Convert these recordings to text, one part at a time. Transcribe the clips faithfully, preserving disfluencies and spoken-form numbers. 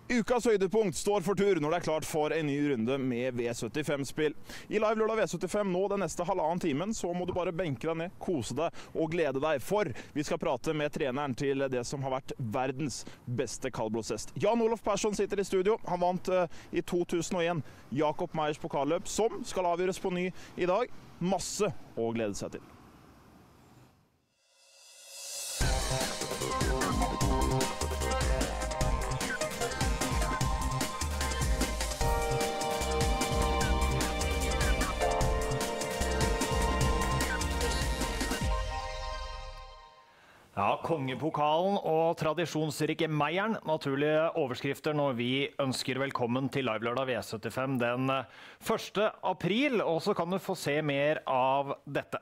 Ukas høydepunkt står for tur når det er klart for en ny runde med V syttifem-spill. I live lørdag V syttifem nå den neste halvannen timen, så må du bare benke deg ned, kose deg og glede deg. For vi skal prate med treneren til det som har vært verdens beste kaldblodshest. Jan Olof Persson sitter i studio. Han vant uh, i to tusen og en Jakob Meyers pokalløp, som skal avgjøres på ny i dag. Masse å glede seg til. Ja, kongepokalen og tradisjonsrike Meyeren, naturlige overskrifter når vi ønsker velkommen til live lørdag V syttifem den første april, og så kan du få se mer av dette.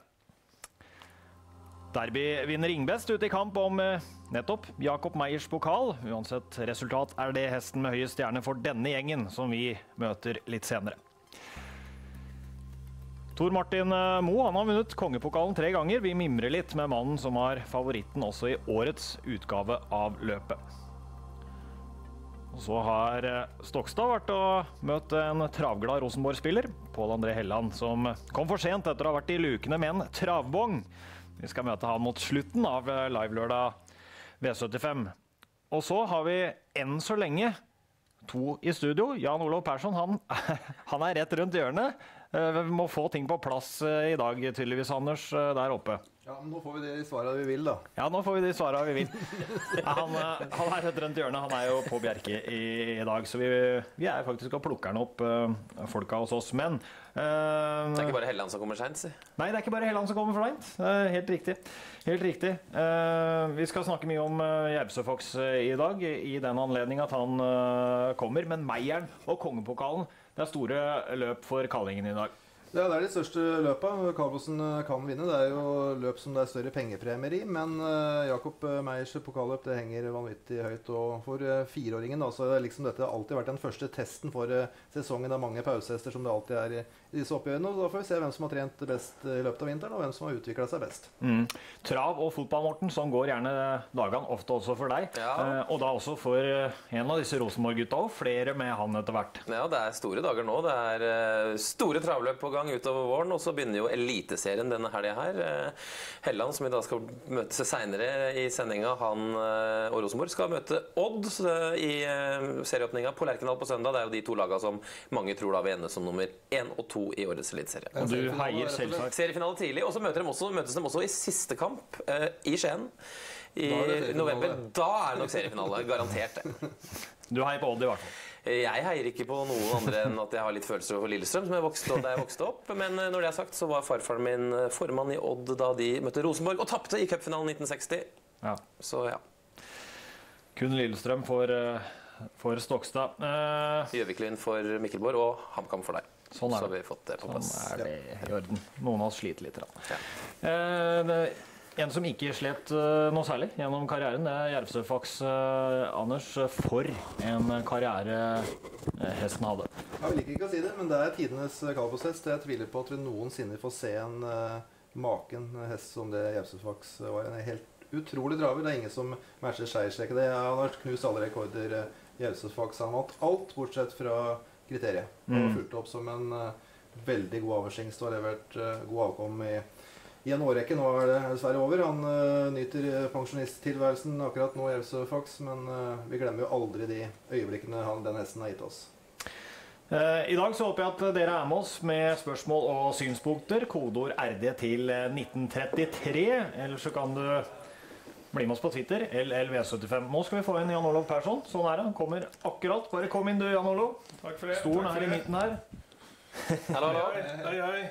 Derby vinner Ingbest ut i kamp om nettopp Jakob Meyers pokal. Uansett resultat er det hesten med høye stjerne for denne gjengen, som vi møter litt senere. Tor Martin Moe, han har vunnet kongepokalen tre ganger. Vi mimrer litt med mannen som har favoritten også i årets utgave av løpet. Og så har Stokstad vært og møtt en travglad Rosenborg-spiller, Pål André Helland, som kom for sent etter å ha vært i lukene med en travbong. Vi skal møte han mot slutten av live lørdag V syttifem. Og så har vi enn så lenge to i studio. Jan Olof Persson, han, han er rett rundt hjørnet. Vi må få ting på plass i dag, tydeligvis, Anders, der oppe. Ja, men nå får vi de svarene vi vil, da. Ja, nå får vi de svarene vi vil. Ja, han, han er rett rundt hjørnet, han er jo på Bjerke i, i dag, så vi, vi er faktisk og plukker han opp uh, folka hos oss, men... Uh, det er ikke bare Helland som kommer sent, si. Nei, det er ikke bare Helland som kommer for sent. Uh, helt riktig. Helt riktig. Uh, vi skal snakke mye om uh, Jervsø-Fox uh, i dag, i den anledning at han uh, kommer, men Meyeren og kongepokalen, det er store løp for kallingen i dag. Ja, det er de største løpene. Kaldblodsen kan vinne. Det er jo løp som det er større pengepremier i, men uh, Jakob Meyers pokalløp, det henger vanvittig høyt. Og for uh, fireåringen da, så har liksom dette alltid vært den første testen for uh, sesongen. Det er mange pausehester som det alltid er i, i disse oppgjørene. Og da får vi se hvem som har trent best i løpet av vinteren, og hvem som har utviklet seg best. Mm. Trav og fotball, Morten, som går gjerne dagene, ofte også for deg. Ja. Uh, og da også for uh, en av disse Rosenborg-gutta, og flere med han etter hvert. Ja, det er store dager nå. Det er uh, store travløp på gang utover våren, og så begynner jo Eliteserien denne helgen her. Helland, som vi da skal møte seg senere i sendinga, han og Rosenborg skal møte Odd i serieåpninga på Lerkendal på søndag. Det er jo de to lagene som mange tror da vil ende som nummer én og to i årets Eliteserie. Og du heier selvsagt. Seriefinale tidlig, og så møter de også, møtes de også i siste kamp eh, i Skien i november. Da er det nok seriefinale, garantert det. Du heier på Odd i hvert fall. Jeg heier ikke på noen andre enn at jeg har litt følelser for Lillestrøm, som jeg vokste, da jeg vokste opp. Men når det er sagt, så var farfaren min formann i Odd da de møtte Rosenborg og tappte i cupfinalen nitten seksti. Ja. Så ja. Kun Lillestrøm for, for Stokstad. Uh, Gjøviklyn for Mikkelborg og HamKam for deg. Sånn er det. Så har vi fått det på plass. Sånn er det i orden. Noen av oss sliter litt. Ja. Uh, det En som ikke slet uh, noe særlig gjennom karrieren, det er Jervsø-Fox. Uh, Anders, for en karriere uh, hesten hadde. Jeg vil ikke, ikke å si det, men det er tidenes kaldblodshest. Jeg tviler på at vi noensinne får se en uh, maken hest som det Jervsø-Fox var. En helt utrolig draver. Det er ingen som matcher seierstrekket. Det Han har knust alle rekorder. Uh, Jervsø-Fox har vant alt bortsett fra kriteriet. Han har fulgt opp som en uh, veldig god avsingst og har levert uh, god avkom i I en årrekke. Nå er det dessverre over. Han uh, nyter pensjonisttilværelsen akkurat nå i Jervsø-Fox, men uh, vi glemmer jo aldri de øyeblikkene han, den hesten har gitt oss. Uh, I dag så håper jeg at dere er med oss med spørsmål og synspunkter. Kodeord R D til nitten trettitre, eller så kan du bli med oss på Twitter, L L V syttifem. Nå skal vi få inn Jan Olof Persson. Sånn er det. Han kommer akkurat. Bare kom inn du, Jan Olof. Takk for det. Stolen er i midten her. Hallo, hallo. Hei, hei.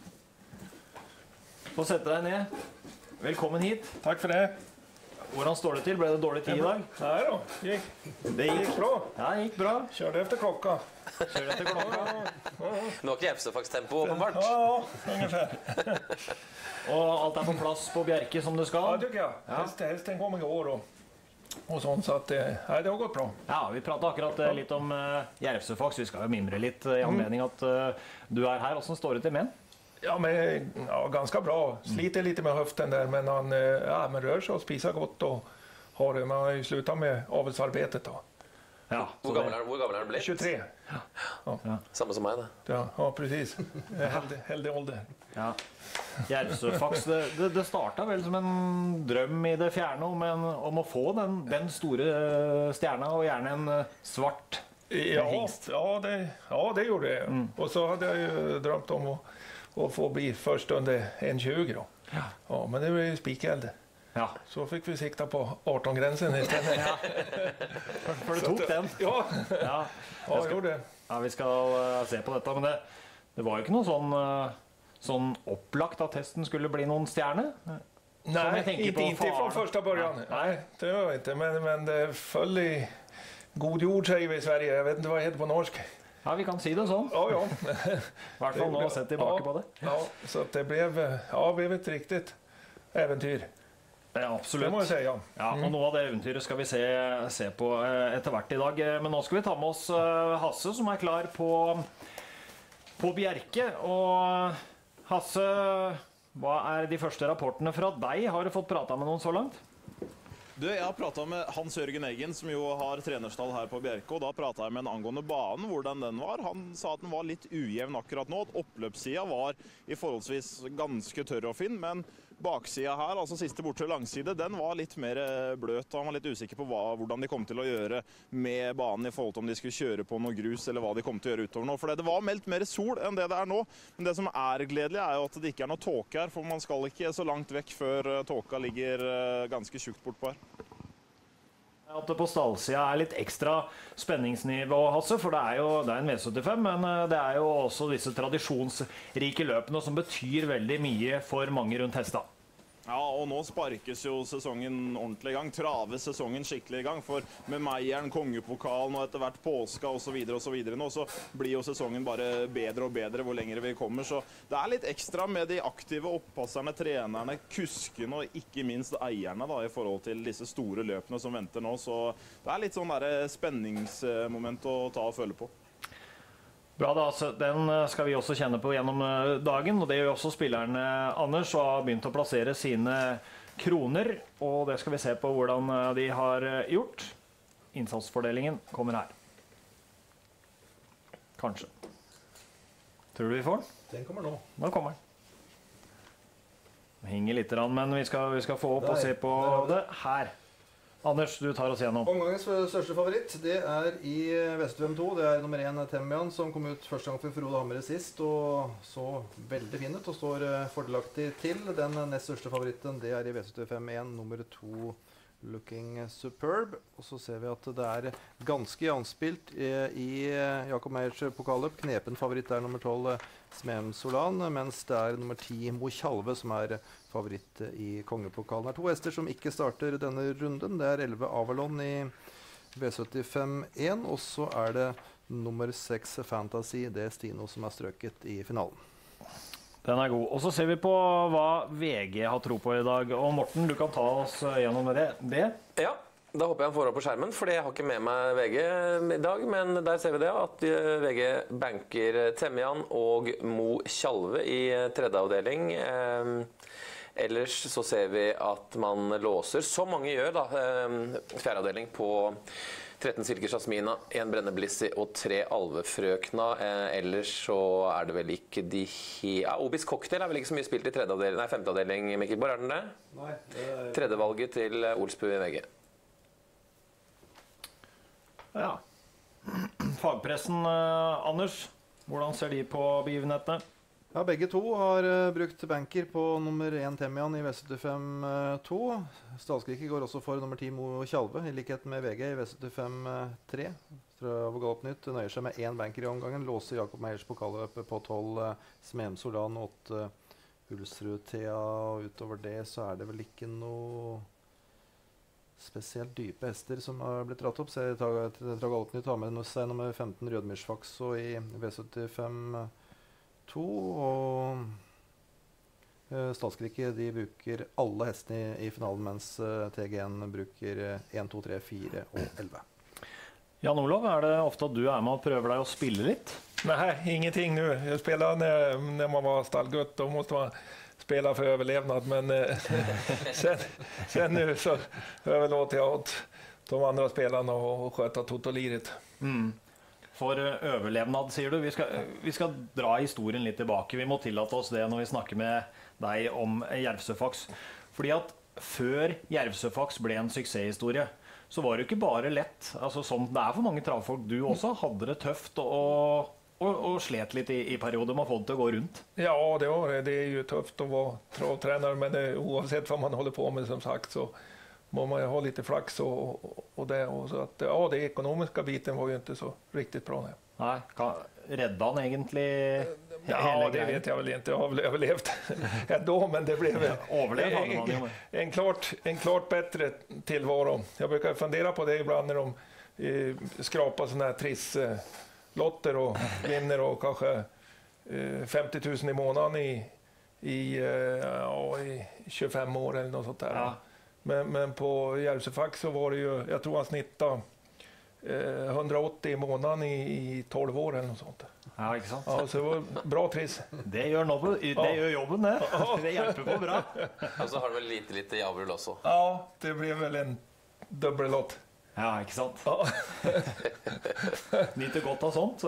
Få sette deg ned. Velkommen hit. Takk for det. Hvordan står det til? Ble det dårlig tid i dag? Nei da, gikk. Det gikk, gikk bra. Ja, det gikk bra. Kjørte efter klokka. Kjørte efter klokka. Nå har ikke Jervsø-Fox-tempo, åpenbart. Ja, ungefär. Og alt er på plass på Bjerke som det skal? Ja, tycker jag. Ja. Helst, helsten kom i går og, og sånn, så at, ja, det har gått bra. Ja, vi pratet akkurat litt om uh, Jervsø-Fox. Vi skal jo mimre litt i anledning at uh, du er her. Hvordan står det til med den? Ja, men ja, ganska bra. Sliter lite med höften där, men han ja, men rör sig och spisar gott och har man har ju slutat med avelsarbetet då. Ja, Hvor gammel er, hvor gammel er han blitt? tjugotre. Samme som meg, det. Ja, ja precis. Heldig, heldig ålder. Ja. Järvsøfax, det, det, det startet vel som en drøm i det fjerne om, en, om å få den, den store stjerna, og gjerne en svart Ja, hingst. ja, det, ja, det gjorde det. Mm. Och så hade jag ju drömt om att, att få bli först under en tjugo då. Ja. Ja, men det blev ju spikeld. Ja. Så fick vi sikta på arton-gränsen istället. Ja. For, for du tok den. Ja, Ja. ja Jeg jag skal, gjorde det. ja, vi skal uh, se på dette, men det, det var jo ikke noe sånn, uh, sånn opplagt at testen skulle bli noen stjerne. Nej, jag tänker inte, på inte faren. från första början. Nej. Nej, det gör jag inte. Men, men det föll i god jord säger vi i Sverige. Jag vet inte vad det heter på norsk. Ja, vi kan si det sånn. Ja, ja. I hvert fall nå å sett tilbake ja, på det. Ja, så att det blev, ja, det blev ett riktigt äventyr. Ja, absolutt. Det må jeg si, ja. Ja, og noe av det eventyret skal vi se, se på eh, etter hvert i dag. Eh, Men nå skal vi ta med oss eh, Hasse, som er klar på, på Bjerke. Og Hasse, hva er de første rapportene fra deg? Har du fått prata med noen så langt? Du, jeg har pratet med Hans Jørgen Eggen, som jo har trenerstall her på Bjerke, og da pratet jeg med en angående banen, hvordan den var. Han sa at den var litt ujevn akkurat nå, at oppløpssida var i forholdsvis ganske tørr og fin, men baksida her, altså siste bortre langside, den var litt mer bløt, og han var litt usikker på hva, hvordan de kom til å gjøre med banen i forhold til om de skulle kjøre på noe grus, eller hva de kom til å gjøre utover nå, for det var meldt mer sol enn det det er nå, men det som er gledelig er jo at det ikke er noe tåke her, for man skal ikke så langt vekk før tåka ligger ganske tjukt bortpå her. At det på stallsida er litt ekstra spenningsnivå, Hasse, for det er jo det er en V syttifem, men det er jo også disse tradisjonsrike løpene som betyr veldig mye for mange rundt hesta. Ja, og nå sparkes jo sesongen ordentlig i gang, traves sesongen skikkelig i gang, for med Meieren, Kongepokalen og etter hvert påska og så videre og så videre nå, så blir jo sesongen bare bedre og bedre hvor lengre vi kommer, så det er litt ekstra med de aktive opppasserne, trenerne, kuskene og ikke minst eierne da, i forhold til disse store løpene som venter nå, så det er litt sånn der spenningsmoment å ta og føle på. Bra da, altså. Den skal vi også kjenne på gjennom dagen, og det gjør også spillerne Anders, og har begynt å plassere sine kroner, og det skal vi se på hvordan de har gjort. Innsatsfordelingen kommer her. Kanskje. Tror du vi får den? Den kommer nå. Nå kommer den. Den henger litt, men vi skal, vi skal få opp og se på det her. Anders, du tar oss gjennom. Omgangens største favoritt, det er i V syttifem to. Det er nummer én Temian, som kom ut første gang for Frode Hamre sist, og så veldig fin ut og står fordelaktig til. Den nest største favoritten, det er i V syttifem én, nummer to Looking Superb. Og så ser vi at det er ganske anspilt i Jakob Meyers pokalløp. Knepen favoritt er nummer tolv Smem Solan, mens det er nummer ti Mo Tjalve som er favoritt i kongepokalen. Det er to hester som ikke starter denne runden. Det er elleve Avalon i V syttifem én, og så er det nummer seks Fantasy, det er Stino som er strøket i finalen. Den er god. Og så ser vi på hva V G har tro på i dag. Og Morten, du kan ta oss gjennom det. det. Ja, da håper jeg han får opp på skjermen, fordi jeg har ikke med meg V G i dag. Men der ser vi det, at V G banker Temian og Mo Tjalve i tredje avdeling. Ellers så ser vi at man låser, som mange gjør da, fjerde avdeling på tretten Silke Jasmina, en Brenne Blissi og tre Alvefrøkna. Eh, ellers så er det vel ikke de he... Ja, Obis Cocktail er vel ikke så mye spilt i tredje avdeling, nei, femte avdeling, Mikkel Borg, er den det? Nei, det er... Tredjevalget til Olsbu i V G. Ja. Fagpressen, eh, Anders, hvordan ser de på begivenhetene? Ja, begge to har uh, brukt banker på nummer én Temian i V syttifem to. Stalskrike går også for nummer ti Mo Tjalve, i likhet med V G i V syttifem tre. Galoppnytt nøyer seg med én banker i omgangen. Låser Jakob Meyers pokalløp på tolv uh, Smem Solan, åtte Ulsrud Thea. Og utover det så er det vel ikke noe spesielt dype hester som har blitt dratt opp. Så Galoppnytt har med seg nummer femten Rødmyrsfax og i V syttifem to, og uh, Stalskrike de bruker alle hestene i, i finalen, mens uh, T G N bruker én, to, tre, fire og elleve. Jan Olav, er det ofte at du er med og prøver deg å spille litt? Nej, ingenting nu. Jag spelade när, när man var stallgutt, då måste man spela för överlevnad, men eh, sen, sen nu så överlåter jag åt, de andra spelarna och, och sköta totaliret. Mm. For overlevnad, sier du. Vi skal, vi skal dra historien litt tilbake. Vi må tillate oss det når vi snakker med deg om Jervsø-Fax. Fordi at før Jervsø-Fax ble en suksesshistorie, så var det jo ikke bare lett. Altså, som det er for mange travfolk, du også hadde det tøft og, og, og slet litt i, i perioder. Man får det til å gå rundt. Ja, det var det. Det är ju tufft att vara travtränare, men det, oavsett vad man håller på med, som sagt, så må man ju ha lite flax och, och det. Och så att, ja, det ekonomiska biten var ju inte så riktigt bra. Nej, Nei, kan, redde han egentlig ja, hele det greien? vet jag väl inte. Jag har väl överlevt ändå, men det blev Overlevd hadde man jo. en, en, klart, en klart bättre tillvaro. Jag brukar fundera på det ibland när de eh, skrapar såna här trisslotter och vinner och kanske eh, femtio tusen i månaden i, i, eh, ja, i tjugofem år eller något sånt där. Ja. Men, men på Järvsöfax så var det ju, jag tror han snittade eh, hundraåttio i månaden i, i tolv år eller något sånt. Ja, ikke sant? Ja, så det var bra triss. Det gjør, noe, det gjør jobben, det. Det hjelper på bra. Og så har du vel lite, lite javrull også. Ja, det blev väl en dubbellott. Ja, ikke sant? Ja. Nyter godt av sånt.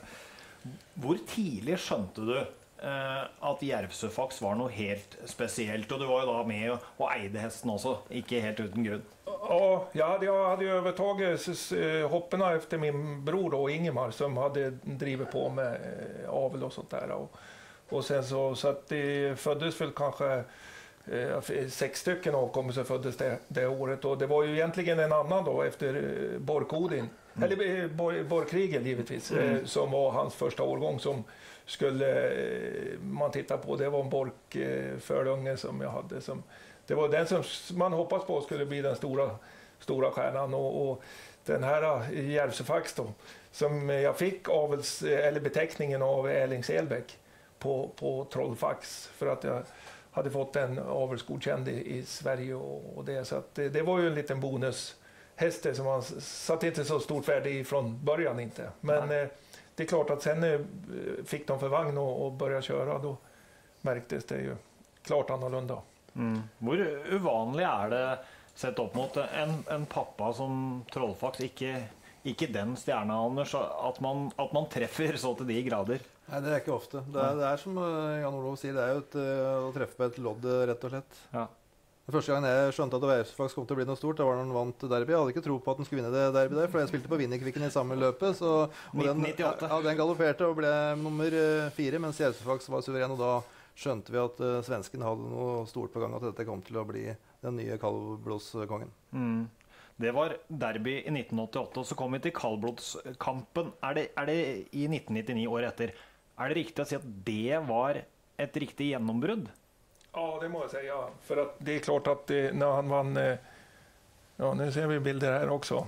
Hvor tidlig skjønte du eh, at Jervsøfax var noe helt spesielt? Og du var jo da med og, og eide hesten også, ikke helt uten grunn. Ja, jag hade, jag hade ju övertagit eh, hopparna efter min bror då, Ingemar, som hade drivit på med eh, avel och sånt där. Och, och sen så, så att det föddes väl kanske eh, sex stycken avkommor föddes det, det året. Och det var ju egentligen en annan då efter eh, Borkodin. Mm. Eller eh, Bor, Borkrigel givetvis, mm. eh, som var hans första årgång som skulle eh, man titta på. Det var en Bork eh, förlunge som jag hade som det var den som man hoppas på skulle bli den stora, stora stjärnan. Och, och den här Järvsöfax då, som jag fick avels, eller beteckningen av Erling Selbäck på, på Trollfax för att jag hade fått en avelsgodkänd i, i Sverige. Och, och det, så att det, det var ju en liten bonushäst som man satt inte så stort värde i från början inte. Men eh, det är klart att sen eh, fick de för vagn och, och började köra, då märktes det ju klart annorlunda. Mm. Hvor uvanlig er det sett opp mot en, en pappa som Trollfax, ikke, ikke den stjerna, Anders, at man, at man treffer så til de grader? Nei, det er ikke ofte. Det er, det er som Jan Olav sier, det er jo et, å treffe på et lodd, rett og slett. Ja. Den første gangen jeg skjønte at Jervsøfax kom til å bli noe stort, det var når han vant derby. Jeg hadde ikke tro på at han skulle vinne det derby der, for jeg spilte på Vinnerkvikken i samme løpet. Så, og den, ja, den galopperte og ble nummer fire, mens Jervsøfax var suveren, og da skjønte vi at uh, svensken hadde noe stort på gang, at dette kom til å bli den nye kaldblodskongen. Mm. Det var derby i nitten åttiåtte, og så kom vi til kaldblodskampen. Er det, er det i nitten nittini, år etter? Er det riktig å si at det var ett riktigt genombrott? Ja, det må jag säga. För att det är klart att det, när han vann... Eh, ja, nu ser vi bilder här också.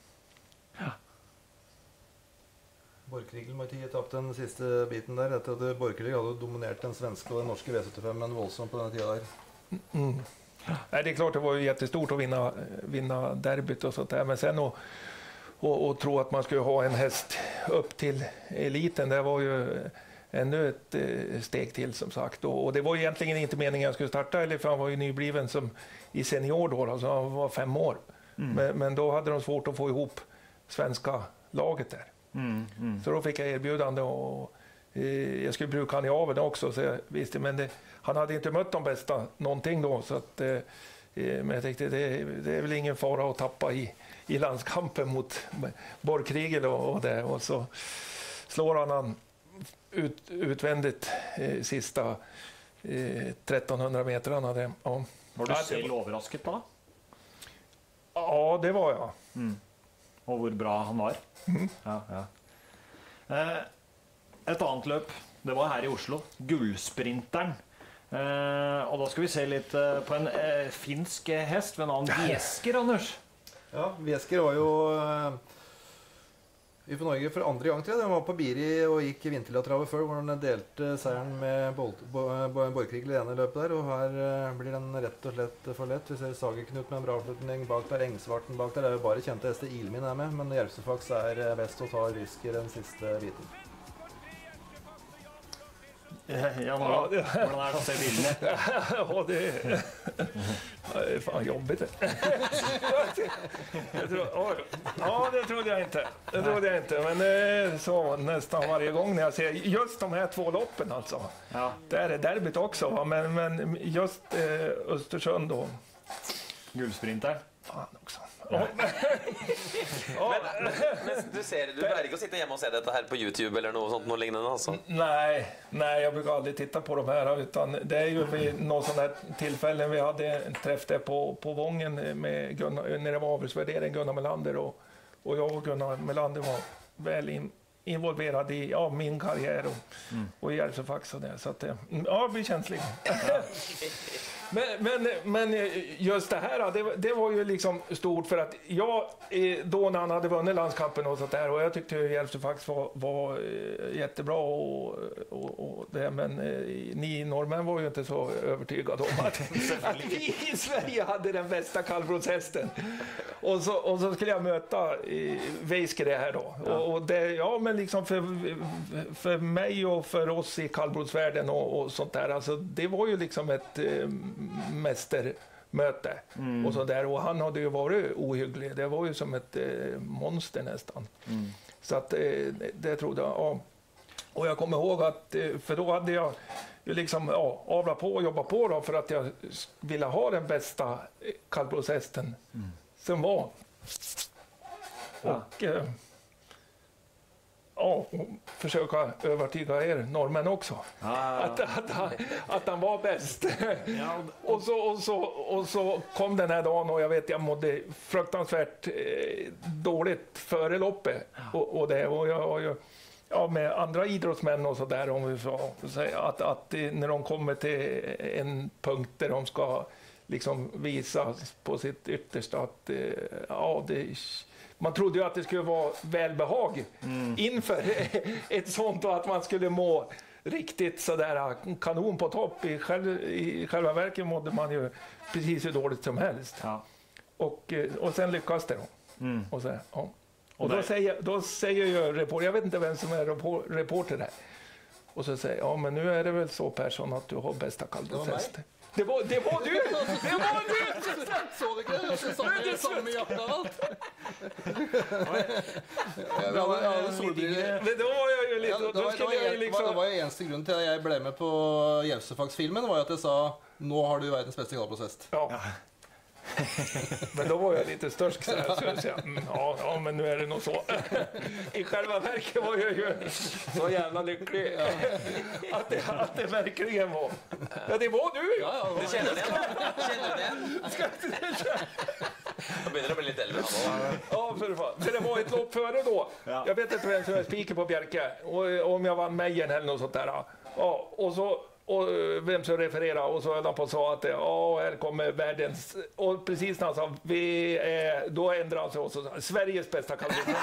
Ja. Borkrigel måtte ha tapt den siste biten der, etter at Borkrigel hadde dominert den svenske og den norske V syttifem, men voldsomt på denne tida der. Mm. Nej, det är klart det var ju jättestort att vinna, vinna derbyt och sånt där, men sen att och, och tro att man skulle ha en häst upp till eliten, det var ju ännu ett eh, steg till som sagt. Och, och det var egentligen inte meningen jag skulle starta, eller för han var ju nybliven som i senior då, alltså han var fem år. Mm. Men, men då hade de svårt att få ihop svenska laget där. Mm, mm. Så då fick jag erbjudande och eh, jag skulle bruka han i aveln också, så jag visste, men det, han hade inte mött de bästa någonting då, så att eh, men jag tänkte det, det är väl ingen fara att tappa i, i landskampen mot Borkrigel och, och det, och så slår han han ut, utvändigt eh, sista eh, trettonhundra metrarna. Det, ja. Var du selv overrasket da? Ja, det var jag. Mm. Og hvor bra han var. Mm. Ja, ja. Eh, et annet løp, det var her i Oslo, Gullsprinteren. Eh, og da skal vi se litt eh, på en eh, finsk hest ved navn Viesker, Anders. Ja, Viesker var jo eh, i for Norge for andre gang til. Han var på Biri og gikk Vinterlatravet før, hvor han delte seieren med Borkrigel i ene løpet der. Og her eh, blir den rett og slett for lett. Vi ser Sagerknut med en bra avslutning bak der, Engsvarten bak der. Det er jo bare kjente hester. Ilmin er med, men Jervsøfax er best og tar Viesker den siste biten. Ja, hvordan er det å se bildene? Ja, det, Det är fan jobbigt. jag tror, oj. Ja, det trodde jag inte. Det trodde jag inte. Men det så nästan varje gång när jag ser just de här två loppen alltså. Ja. Där är derbyt också. Va? Men, men just eh, Östersund då. Guldsprinter. Fan också. Ja. ja. Men, men du ser, du börjar inte att sitta hemma och se detta här på YouTube eller något sånt, något liknande alltså? Nej, nej, jag brukar aldrig titta på de här, utan det är ju vid någon sån här tillfällen vi hade en träff där på, på Vången med Gunnar, när det var avelsvärdering, Gunnar Melander och, och jag och Gunnar Melander var väl in, involverad i ja, min karriär och, mm. och i Järvsöfax och det, så att det, ja, vi känsliga. Men, men, men just det här, det, det var ju liksom stort för att jag, då när han hade vunnit landskampen och sånt där, och jag tyckte Järvsöfax var, var jättebra och, och, och det, men ni norrmän var ju inte så övertygade om att, att vi i Sverige hade den bästa kallblodshästen. Och så, och så skulle jag möta Veiskere här då. Ja. Och, och det, ja, men liksom för, för mig och för oss i kallblodsvärlden och, och sånt där, alltså det var ju liksom ett mästermöte mm. och så där, och han hade ju varit ohygglig, det var ju som ett eh, monster nästan mm. så att eh, det trodde jag, ja. Och jag kommer ihåg att eh, för då hade jag ju liksom ja, avlat på och jobbat på då för att jag ville ha den bästa kallblodshästen mm. som var och ja. Eh, Ja, och försöka övertyga er norrmän också. Ah, att, att, han, att han var bäst. Ja, och, och, så, och, så, och så kom den här dagen och jag vet jag mådde fruktansvärt eh, dåligt före loppet. Och, och det och jag, och jag ja, med andra idrottsmän och så där, om vi får säga att, att när de kommer till en punkt där de ska liksom visa på sitt yttersta att eh, ja, det man trodde ju att det skulle vara välbehag mm. inför ett sånt och att man skulle må riktigt sådär kanon på topp. I, själv, i själva verket mådde man ju precis hur dåligt som helst. Ja. Och, och sen lyckas det då. Mm. Och, så, ja. och, och då, säger, då säger ju reporter, jag vet inte vem som är reporter där. Och så säger ja men nu är det väl så Persson att du har bästa kallblodshäst. Det var, det var du! Det var du! Så det kan jag se som det som med hjärtat allt. Men då var jag ju lite... Ja, då skulle jag liksom... Det var ju eneste grunn til at jeg ble med på Järvsöfax-filmen, var ju att jag sa, nå har du världens bästa kallblodshäst. Ja. Men då var jag lite störsk så här, så jag säger, mm, ja, ja, men nu är det nog så. I själva verket var jag ju så jävla lycklig att det, att det verkligen var. Ja, det var du! Ja, ja, du känner det? Känner det? Jag börjar det bli lite äldre. Ja, för fan. Så det var ett lopp före då. Jag vet inte vem som är spiker på Bjerke. Och om jag vann Mejen eller något sånt där. Ja, och så... Och vem som refererar och så höll han på och sa att ja, här kommer världens, och precis när han sa vi är, då ändrar han sig och så Sveriges bästa kallblod.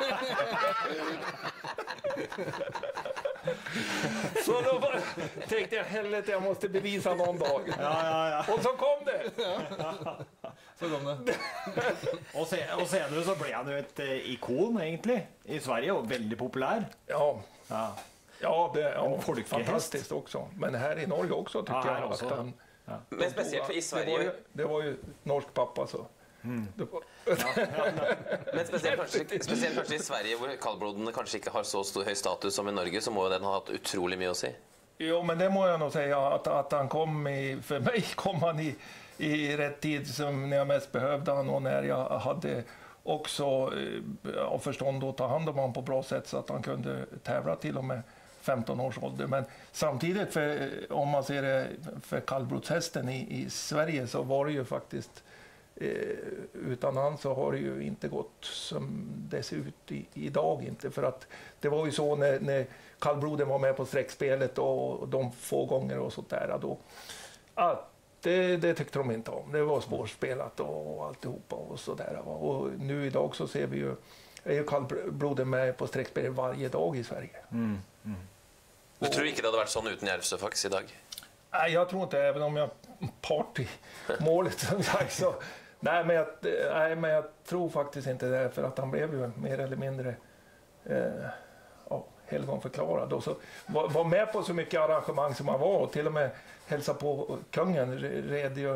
Så då bara, tänkte jag helvete, jag måste bevisa någon dag. Ja, ja, ja. Och så kom det. Så kom det. och, sen, och senare så blev han ju ett eh, ikon egentligen i Sverige och väldigt populär. Ja. Ja. Ja, det är ja, fantastiskt också. Men här i Norge också tycker ja, jag. Också. Att han, ja. Men speciellt för i Sverige... Det var ju, det var ju norsk pappa så. Mm. Var... Ja, ja, ja. Men speciellt kanskje, speciellt kanskje i Sverige, hvor kallblodene kanskje ikke har så stor høy status som i Norge, så må den ha hatt utrolig mye å si. Jo, men det må jag nog säga att, att han kom i... För mig kom han i, i rätt tid som när jag mest behövde han och när jag hade... också av förstånd att ta hand om honom på bra sätt så att han kunde tävla till och med femton års ålder. Men samtidigt, för, om man ser det för kallblodshästen i, i Sverige så var det ju faktiskt eh, utan han så har det ju inte gått som det ser ut i, idag inte. För att det var ju så när, när kallbloden var med på sträckspelet och de få gånger och sånt där då. Att Det, det tyckte de inte om. Det var svårspelat och alltihopa och sådär. Och nu idag så ser vi ju, är ju kallbloden med på sträckspel varje dag i Sverige. Mm. Mm. Du tror inte det hade varit sån utan Järvsöfax idag? Nej, jag tror inte, även om jag part i målet som sagt så. Nej men, jag, nej, men jag tror faktiskt inte det, för att han blev ju mer eller mindre eh, ja, helgonförklarad. Och så var, var med på så mycket arrangemang som han var och till och med hälsa på kungen red ju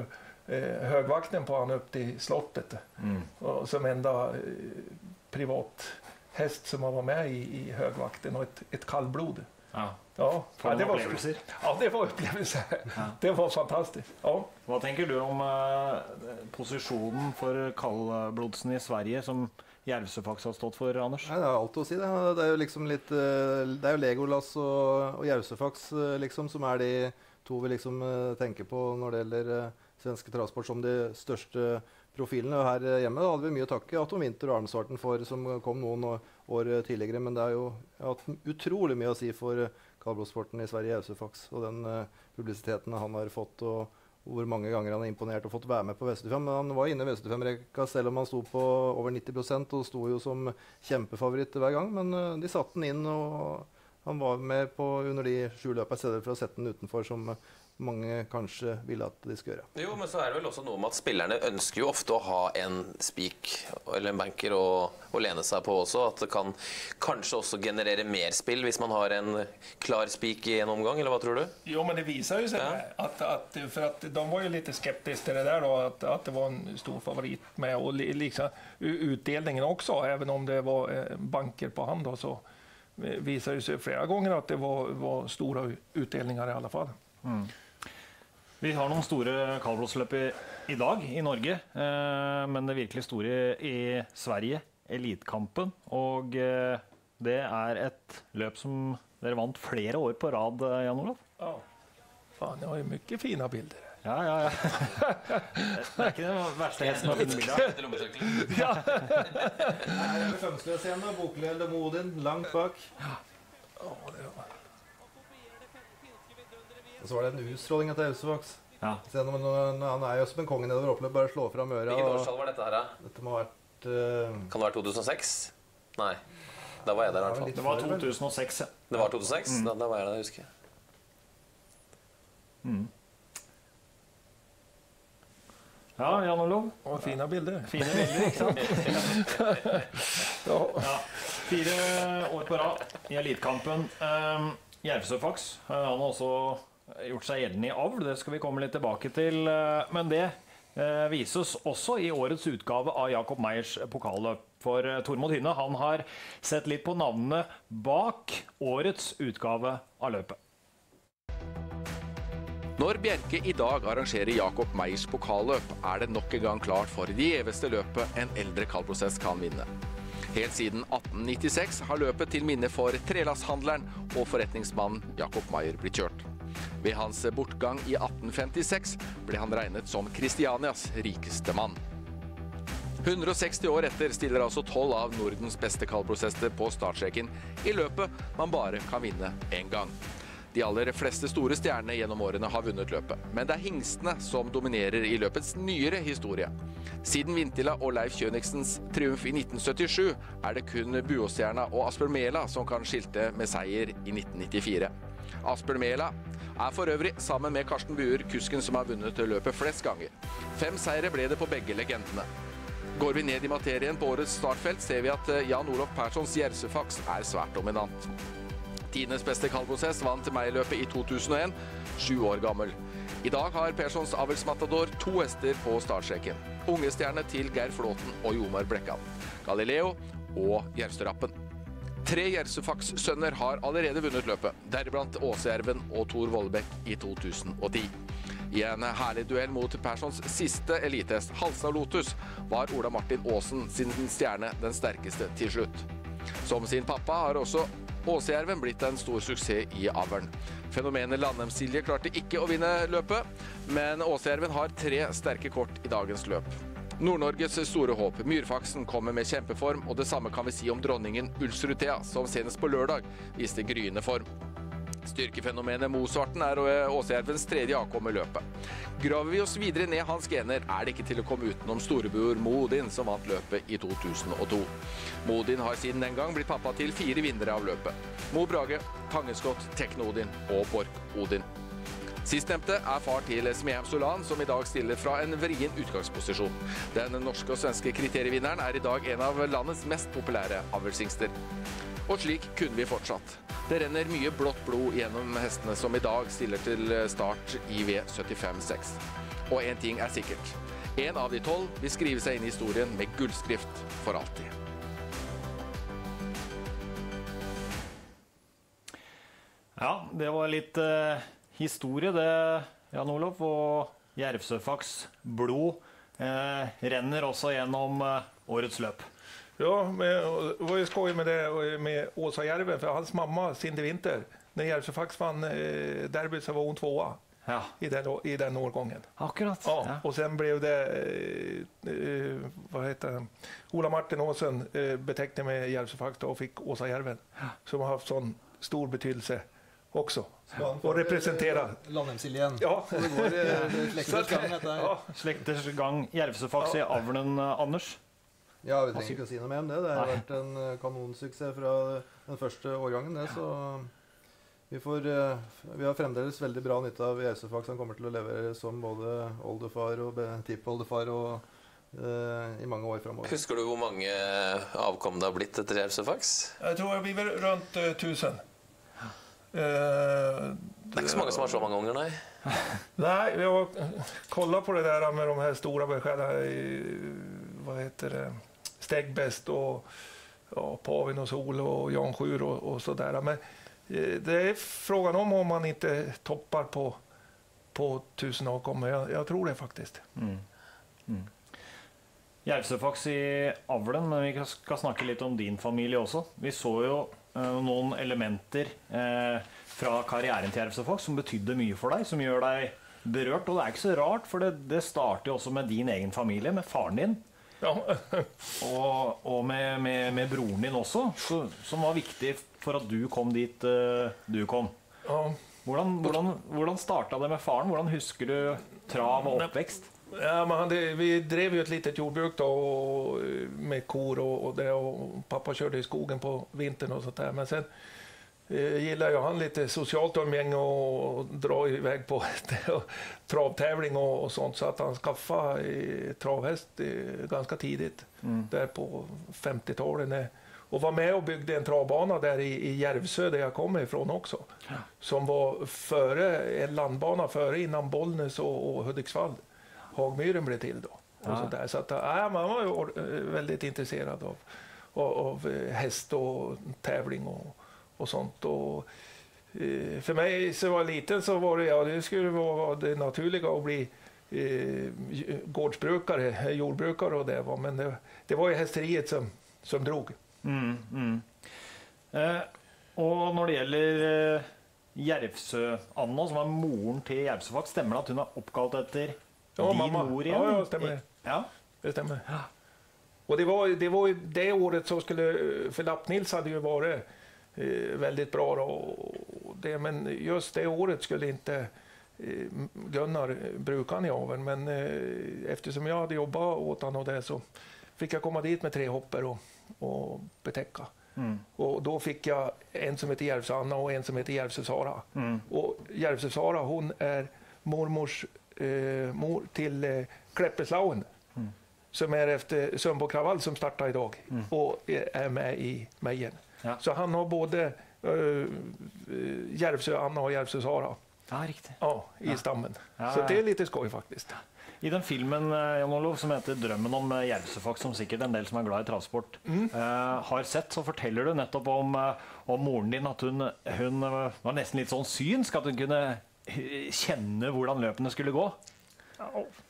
eh, högvakten på han upp till slottet. Mm. Och som enda eh, privat häst som har varit med i, i högvakten och ett, ett kallblod. Ja. Ja, ja, det var upplevelser. Ja, det var upplevelser. Ja. Det var fantastiskt. Ja. Vad tänker du om eh, positionen för kallblodsen i Sverige som Järvsøfax har stått for, Anders? Nei, det er alt å si det. Det er jo liksom litt Det er jo Legolas og, og Järvsøfax liksom, som er de to vi liksom tenker på når det gjelder svenske travsport som de største profilene. Og her hjemme da hadde vi mye å takke Atom Winter og Arnesvarten for, som kom noen år tidligere. Men det er jo hatt utrolig mye å si for kallblodsporten i Sverige, Järvsøfax, og den uh, publisiteten han har fått. og hvor mange ganger han har imponert og fått være med på V syttifem. Men han var inne i V syttifem-rekka selv om han sto på over nitti prosent og sto jo som kjempefavoritt hver gang. Men uh, de satte den inn, og han var med på under de sju løpene i stedet for å sette den utenfor, som uh, mange kanskje ville at de skulle gjøre. Jo, men så er det vel også noe med at spillerne ønsker jo ofte å ha en spik eller en banker å, å lene seg på også. At det kan kanskje også generere mer spill hvis man har en klar spik i en omgang, eller hva tror du? Jo, men det visar ju sig ja. att, att, för att de var ju lite skeptiska till det där då, att, att det var en stor favorit med och liksom utdelningen också, även om det var banker på hand då, så visar det sig flera gånger att det var, var stora utdelningar i alla fall. Mm. Vi har noen store kallblodsløp i, i dag i Norge, eh, men det virkelig store i Sverige, Elitkampen, og eh, det er et løp som dere vant flere år på rad, Jan Olav. Ja, fan, jag har ju mycket fina bilder. Ja, ja, ja. Det er ikke det verste hesten å finne bilder. Ja. Her er det Fømsløs igjen, Bokleld og Modin, langt bak. Ja, det var... Og så var det en utstråling til Järvsøfax. Ja. Han er jo som en konge nedover oppløp, bare slå fram øra. Hvilket årstall var dette her da? Dette må ha vært... Uh... Kan det være to tusen og seks? Nei, da var jeg der i hvert fall. Det var to tusen og seks, ja. Det var to tusen og seks? Mm. Da, da var jeg der, jeg husker. Mm. Ja, Jan Olav. Og fine bilder. Fine bilder, ikke sant? Ja. Ja. Fire år på rad i Elitkampen. Um, Järvsøfax, han har også gjort seg gjeldende i avl, det skal vi komme litt tilbake til, men det eh, vises også i årets utgave av Jakob Meyers pokalløp. For Tormod Hynne, han har sett litt på navnene bak årets utgave av løpet. Når Bjerke i dag arrangerer Jakob Meyers pokalløp, er det nok en gang klart for det gjeveste løpet en eldre kallprosess kan vinne. Helt siden atten nittiseks har løpet til minne for trelasthandleren og forretningsmannen Jakob Meyer blitt kjørt. Ved hans bortgang i atten femtiseks ble han regnet som Kristianias rikeste mann. hundre og seksti år etter stiller altså tolv av Nordens beste kallprosesser på startstreken i løpet man bare kan vinne en gang. De aller fleste store stjernene gjennom årene har vunnet løpet, men det er hingstene som dominerer i løpets nyere historie. Siden Vintila og Leif Kjøniksens triumf i nitten syttisju er det kun Buåstjerna og Asper Mela som kan skilte med seier i nitten nittifire. Asper Mela er for øvrig, sammen med Karsten Buer, kusken som har vunnet løpet flest ganger. Fem seire ble det på begge legendene. Går vi ned i materien på årets startfelt, ser vi at Jan Olof Perssons Järvsøfax er svært dominant. Tidenes beste kallprosess vant Meyer-løpet i to tusen og en, sju år gammel. I dag har Perssons avelsmatador to hester på startstreken. Ungestjerne til Geir Flåten og Jomar Blekkan. Galileo og Gjerstørappen. Tre Järvsøfax-sønner har allerede vunnet løpet, deriblant Åsejärven og Tor Vollebekk i to tusen og ti. I en herlig duell mot Perssons siste elitest, Halsa Lotus, var Ola Martin Aasen sin stjerne den sterkeste til slutt. Som sin pappa har også Åsejärven blitt en stor suksess i avlen. Fenomenet Landem Silje klarte ikke å vinne løpet, men Åsejärven har tre sterke kort i dagens løp. Nord-Norges store håp, Myrfaksen, kommer med kjempeform, og det samme kan vi si om dronningen Ulsrutea, som senest på lørdag viste gryende form. Styrkefenomenet Mosvarten er Åsejärvens tredje avkom i løpet. Graver vi oss videre ned hans gener, er det ikke til å komme utenom storebror Modin, som vant løpet i to tusen og to. Modin har siden den gang blitt pappa til fire vinnere av løpet. Mo Brage, Pangeskott, Tekno-Odin og Bork-Odin. Sistnevnte er far til Smeheim Solan, som i dag stiller fra en vrien utgangsposisjon. Den norske og svenske kriterievinneren er i dag en av landets mest populære avlshingster. Og slik kunne vi fortsatt. Det renner mye blått blod gjennom hestene som i dag stiller til start i V syttifem seks. Og en ting er sikkert. En av de tolv vil skrive seg inn i historien med gullskrift for alltid. Ja, det var litt eh, historie det, Jan Olof, og Järvsöfaks blod eh, renner også gjennom eh, årets løp. Ja, men det var ju skoj med det med Åsa Järven, för hans mamma Cindy Winter, när Järvsöfax vann eh, derbyt så var hon tvåa Ja, i den, i den årgången. akkurat. Ja, Ja. och sen blev det, eh, eh, vad heter han, Ola Martin Åsen eh, betecknade med Järvsöfax och fick Åsa Järven, som har haft sån stor betydelse också. Och representera. Landhemsild igjen. Ja. Så det går eh, slektens gang, dette her. Ja. Slekters gang Järvsöfax i avlen, eh, Anders. Ja, vi trenger ikke å si noe mer om det. Det har vært en eh, kanonsuksess fra den første årgangen, det, så vi, får, eh, vi har fremdeles veldig bra nytte av Järvsöfax. Han kommer til å levere som både oldefar og tippoldefar og eh, i mange år fremover. Husker du hvor mange avkom det har blitt etter Järvsöfax? Jag tror vi var runt uh, tusen. Uh, Det er ikke så mange som har så mange unger, nei. Nej, vi har kollat på det där med de här stora beskälarna, vad heter det, Stegbest och ja, Pavin och Sol och Jan Sjur och, och sådär. Men eh, det är frågan om om man inte toppar på, på tusen avkommor. Jag, jag tror det faktiskt. Mm. Mm. Järvsöfax i avlen, men vi skal snakke litt om din familie også. Vi så jo eh, noen elementer eh, fra karrieren til Järvsöfax som betydde mye for deg, som gjør deg berørt. Og det er ikke så rart, for det, det starter jo også med din egen familie, med faren din. Ja. Og, og med, med, med broren din også, så, som var viktig for at du kom dit uh, du kom. Ja. Hvordan, hvordan, hvordan startet det med faren? Hvordan husker du trav og oppvekst? Ja, men han, det, vi drev ju ett litet jordbruk då, och, med kor och, och det, och pappa körde i skogen på vintern och sånt där. Men sen eh, gillar ju han lite socialt umgänge och, och dra iväg på travtävling och, och sånt, så att han skaffade eh, travhäst eh, ganska tidigt, mm. där på femtiotalet, och var med och byggde en travbana där i, i Järvsö där jag kommer ifrån också, ja. Som var före en landbana före innan Bollnäs och, och Hudiksvall. Hagmyren blev till då. Och ja. sånt där. Så att, ja, man var ju väldigt intresserad av, av, av häst och tävling och, och sånt. Och, eh, för mig så var liten så var det, ja, det skulle vara det naturliga att bli eh, gårdsbrukare, jordbrukare och det var. Men det, det var ju hästeriet som, som drog. Mm, mm. Eh, og når det gjelder eh, Järvsö-Anna, som er moren til Järvsöfax, stemmer det at hun er oppkalt etter ja, din mamma. mor igjen? Ja, ja, stämmer. Ja. Det stämmer. Ja. Och det var, det var ju det året så skulle, för Lappnils hade ju varit eh, väldigt bra då, och det, men just det året skulle inte eh, Gunnar bruka han i aveln, men eh, eftersom jag hade jobbat åt han och det, så fick jag komma dit med tre hopper och, och betäcka. Mm. Och då fick jag en som heter Järvsö-Anna och en som heter Järvsö-Sara. Mm. Och Järvsö-Sara, hon är mormors eh, mor till eh, Kleppeslauen. Mm. Som är efter Sundbo Kravall som startar idag, mm. och är med i Mejen. Ja. Så han har både uh, Järvsö-Anna och Järvsö-Sara. Ja, riktigt. Ja, i ja. stammen. Ja, så ja. det är lite skoj faktiskt. I den filmen, Jan Olof, som heter Drømmen om Järvsöfax, som sikkert en del som er glad i travsport mm. uh, har sett, så forteller du nettopp om, uh, om moren din at hun, hun uh, var nesten litt sånn synsk, at hun kunne kjenne hvordan løpene skulle gå. Ja.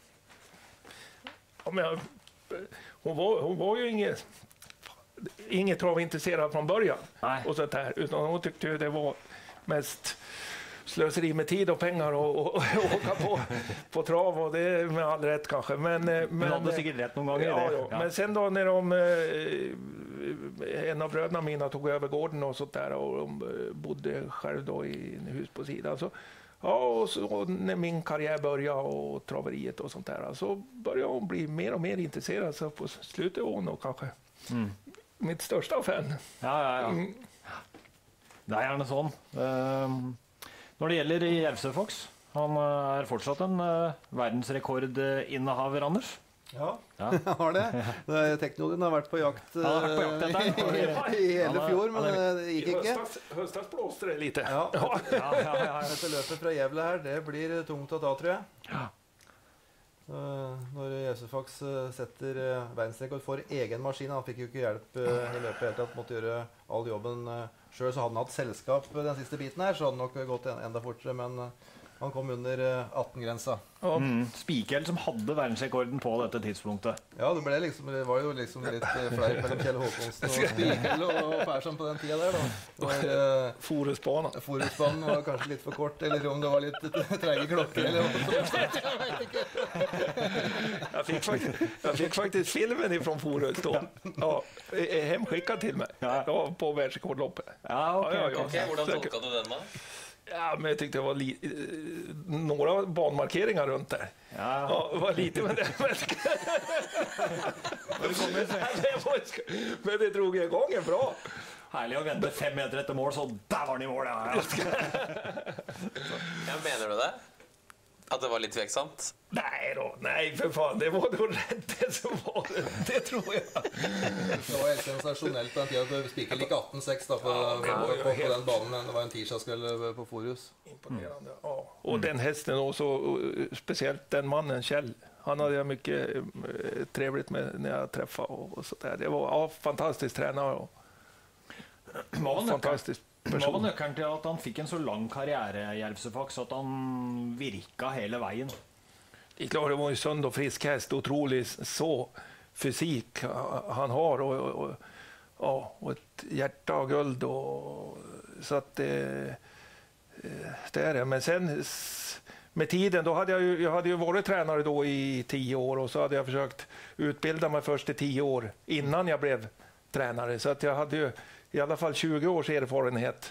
Ja, men, hon, var, hon var ju inget, inget travintresserad från början. Nej. Och sånt här, utan hon tyckte ju det var mest slöseri med tid och pengar och, och, och åka på, på trav, och det är med all rätt kanske. Men, men, men hade säkert rätt någon gång i ja, det. Ja. Ja. Men sen då när de, en av bröderna mina tog över gården och sånt där, och de bodde själv då i en hus på sidan, så ja, och så när min karriär började och traveriet och sånt där, så började hon bli mer och mer intresserad, så på slutet var hon nog kanske mm. mitt största fan. Ja, ja, ja. Mm. Det er gjerne sånn. Um, når det gjelder Järvsöfax, han er fortsatt en uh, verdensrekordinnehaver, Anders. Ja, ja. Han har det. det Teknodien har vært på jakt, han har vært på jakt etter, i, i hele fjor, men det gikk ikke. Høstas blåste det lite. Ja, ja, ja, ja. Dette løpet fra Gävle her, det blir tungt å ta, tror jeg. Ja. Når Jausefax setter verdensrekord for egen maskin, han fikk jo ikke hjelp i løpet helt tatt, måtte gjøre all jobben selv, så hadde han hatt selskap den siste biten her, så hadde han nok gått enda fortere, men han kom under atten-grensa. Mm. Spikel som hadde verdensrekorden på dette tidspunktet. Ja, det, ble liksom, det var jo liksom litt fleip mellom Kjell Håkonsen og Spikel og Persson på den tiden der, da. Var, uh, Forusbanen. Forusbanen var kanskje litt for kort, eller om det var litt trege klokker, eller noe sånt. Jeg vet ikke. Jag fick, faktiskt, jag fick faktiskt filmen ifrån Forus då. Ja, hemskickad till mig. Ja, på världsrekordloppet. Ja, okej. Ja, ja, ja. Ok, Hvordan tolka du den da? Ja, men jag tyckte det var li- några banmarkeringar runt där. Ja. Ja, det var lite men det, men, det var, men det drog igång en bra. Herlig å vente fem meter etter mål, så der var den i mål. Ja. Ja, mener du det? At det var litt tveksamt? Nej då, nej för fan, det var då rätt det som var det, det tror jag. Det var helt sensasjonelt på den tiden at Spikel gikk atten seks da på, Ja, det var på, jo på, helt- på den banen, men det var en tirsdagskveld på Forus. Imponerande. Ja. Och den hästen också, och speciellt den mannen Kjell. Han hade jag mycket eh, trevligt med när jag träffade och, och så där. Det var ja, fantastisk tränare och Hva var nøkkelen- fantastisk hva var person. nøkkelen til at han fikk en så lang karriere, Järvsöfax, at han virka hele veien? Det är klart, det var en sund och frisk häst, otroligt så fysik han har och, och, och, ja, och ett hjärta av guld och, så att det, det är det. Men sen s- med tiden, då hade jag ju, jag hade ju varit tränare då i tio år och så hade jag försökt utbilda mig först i tio år innan jag blev tränare, så att jag hade ju i alla fall tjugo års erfarenhet.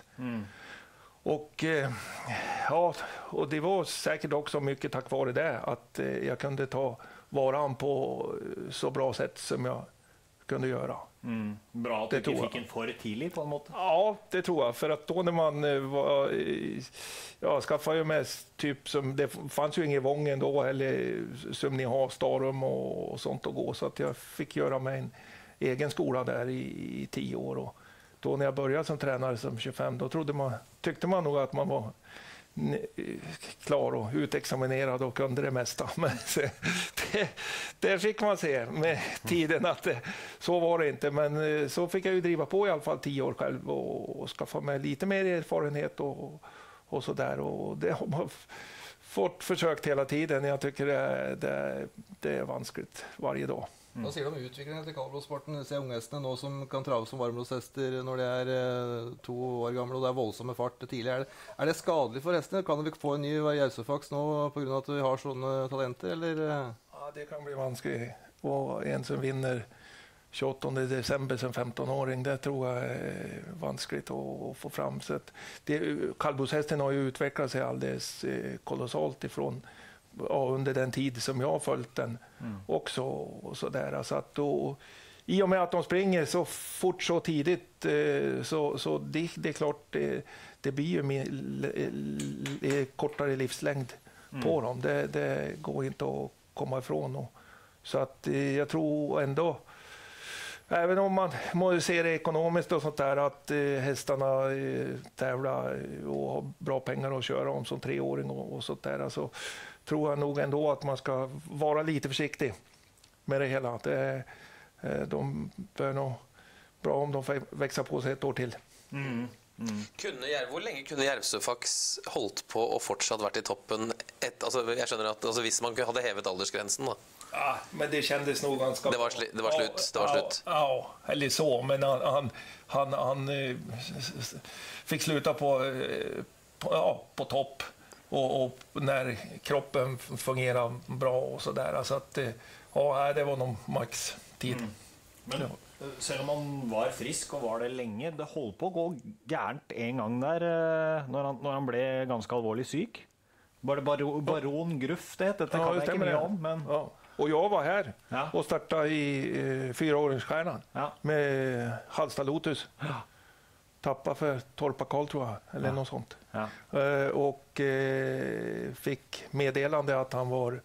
Och eh, ja, och det var säkert också mycket tack vare det att eh, jag kunde ta varan på eh, så bra sätt som jag kunde göra. Mm. Bra at du Det tror ikke jeg. fikk en for tidlig, på en måte. Ja, det tror jag. För att då när man eh, var, eh, ja, skaffade ju mest typ som, det fanns ju ingen Vången då eller som ni har, Starum och, och sånt att gå. Så att jag fick göra mig en egen skola där i, i tio år. Och då när jag började som tränare som tjugofem, då trodde man, tyckte man nog att man var n- klar och utexaminerad och kunde det mesta. Men så, det, det fick man se med tiden att det, så var det inte. Men eh, så fick jag ju driva på i alla fall tio år själv och, och skaffa mig lite mer erfarenhet och, och så där. Och det har man f- fått försökt hela tiden. Jag tycker det, det, det är vanskligt varje dag. Hva sier du om utviklingen til kaldblodsporten? Se unghestene nå som kan trave som varmblodshester når de er eh, to år gamle, og det er voldsomme fart tidlig. Er det, er det skadelig for hestene? Kan vi få en ny Jausefax nå på grunn av at vi har sånne talenter, eller? eh? Ja, det kan bli vanskligt. Och en som vinner tjugoåttonde december som femton-åring, det tror jag är vanskligt att, att få fram. Så att det, kallblodshästen har ju utvecklat sig alldeles eh, kolossalt ifrån ja, under den tid som jag har följt den också. Och så där. Så att då, i och med att de springer så fort så tidigt eh, så, så det, det är klart det, det blir ju mer, l- l- kortare livslängd på dem. Det, det går inte att komma ifrån. Och, så att eh, jag tror ändå, även om man måste se det ekonomiskt och sånt där, att eh, hästarna eh, tävlar och har bra pengar att köra om som treåring och, och sånt där, så tror jag nog ändå att man ska vara lite försiktig med det hela. Det, eh, de bör nog bra om de får växa på sig ett år till. Kunne Jerv, hvor lenge kunne Järvsöfax holdt på og fortsatt vært i toppen? Et, altså, jeg skjønner at altså, hvis man hadde hevet aldersgrensen da. Ja, men det kändes nog ganska Det var sli- det var slut, det var ja, slut. Ja, eller så, men han, han, han, han eh, s- s- fick sluta på, eh, på, ja, på topp och, och när kroppen f- fungerar bra och så där. Så att eh, ja, det var nog max tid. Men eh, selv om han var frisk og var det lenge, det holdt på å gå gærent en gang der eh, når han, når han ble ganske alvorlig syk. Var det baro, Baron Gruff det het? Dette kan jeg ikke stämmer mye det. om, men Ja. Och jag var här Ja. och startade i eh, fyraåringsstjärnan Ja. med Halsta Lotus. Ja. Tappade för Torpa Karl tror jag, eller något sånt. Ja. Eh, och eh, fick meddelande att han var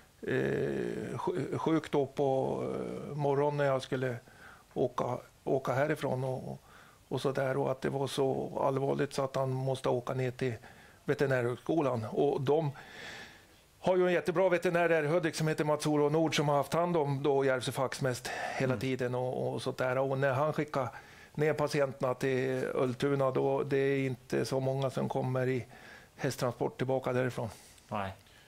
eh, sj- sjuk då på eh, morgonen när jag skulle åka, åka härifrån och, och så där, och att det var så allvarligt så att han måste åka ner till veterinärhögskolan. Och de har ju en jättebra veterinär där i Hudik som heter Mats-Olof Nord som har haft hand om då Järvsöfax mest hela tiden och, och sånt där. Och när han skickar ner patienterna till Ultuna då det är inte så många som kommer i hästtransport tillbaka därifrån. Nej.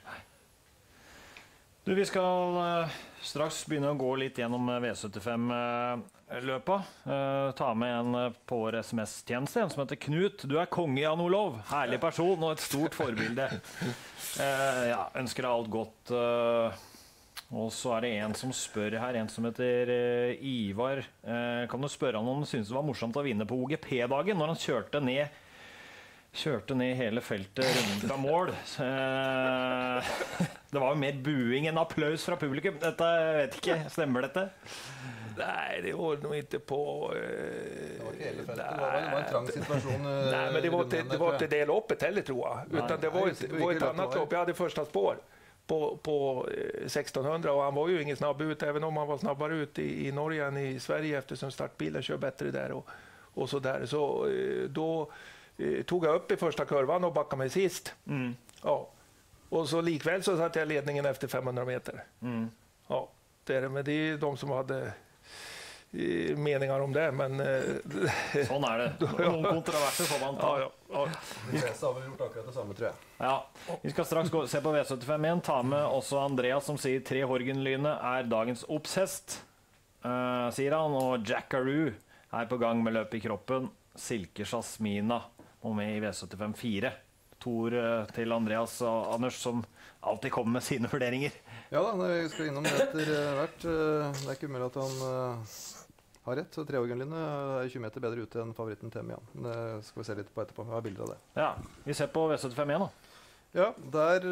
Du, vi skal uh, straks begynne å gå litt gjennom V syttifem-løpa. Uh, uh, ta med en uh, på vår S M S-tjeneste, en som heter Knut. Du er konge, Jan Olov. Herlig person og et stort forbilde. Uh, ja, ønsker deg alt godt. Uh, og så er det en som spør her, en som heter uh, Ivar. Uh, kan du spørre han om han synes det var morsomt å vinne på O G P-dagen når han kjørte ned Kjørte ned hele feltet rundt fra mål. Eh, det var jo mer buing enn applaus fra publikum. Dette, jeg vet ikke, stemmer dette? Nej, det var nog inte på... Eh, det var inte hela fältet, det var, det var en trang situation. Eh, nej, men det var inte, det var inte det loppet heller tror jag. Utan nej, det var ett, det var ett annat lopp. Jag hade första spår på, på sextonhundra och han var ju ingen snabb ut, även om han var snabbare ut i, i Norge än i Sverige eftersom startbilen kör bättre där och, och så där. Så eh, då... tog jag upp i första kurvan och backade mig sist. Mm. Ja. Och så likväl så satt jag ledningen efter femhundra meter. Mm. Ja, det är, men det är de som hade eh, meningar om det. Men, eh, sånn er det. Noen kontroverser får man ta. Ja, ja, ja. De fleste har vel gjort akkurat det samme, tror jeg. Ja. Vi skal straks gå, se på V syttifem igjen. Ta med også Andreas som sier tre Horgen-lyne er dagens oppshest, uh, sier han. Og Jackaroo er på gang med løp i kroppen. Silke Jasmina og med i V syttifem fire. Tor til Andreas og Anders som alltid kommer med sine vurderinger. Ja da, vi skal innom det etter hvert. Det er ikke umulig at han uh, har rett. Treårgenlinje er tjue meter bedre ute enn favoritten Temian. Det skal vi se litt på etterpå. Vi har bilder av det. Ja, vi ser på V syttifem igjen da. Ja, der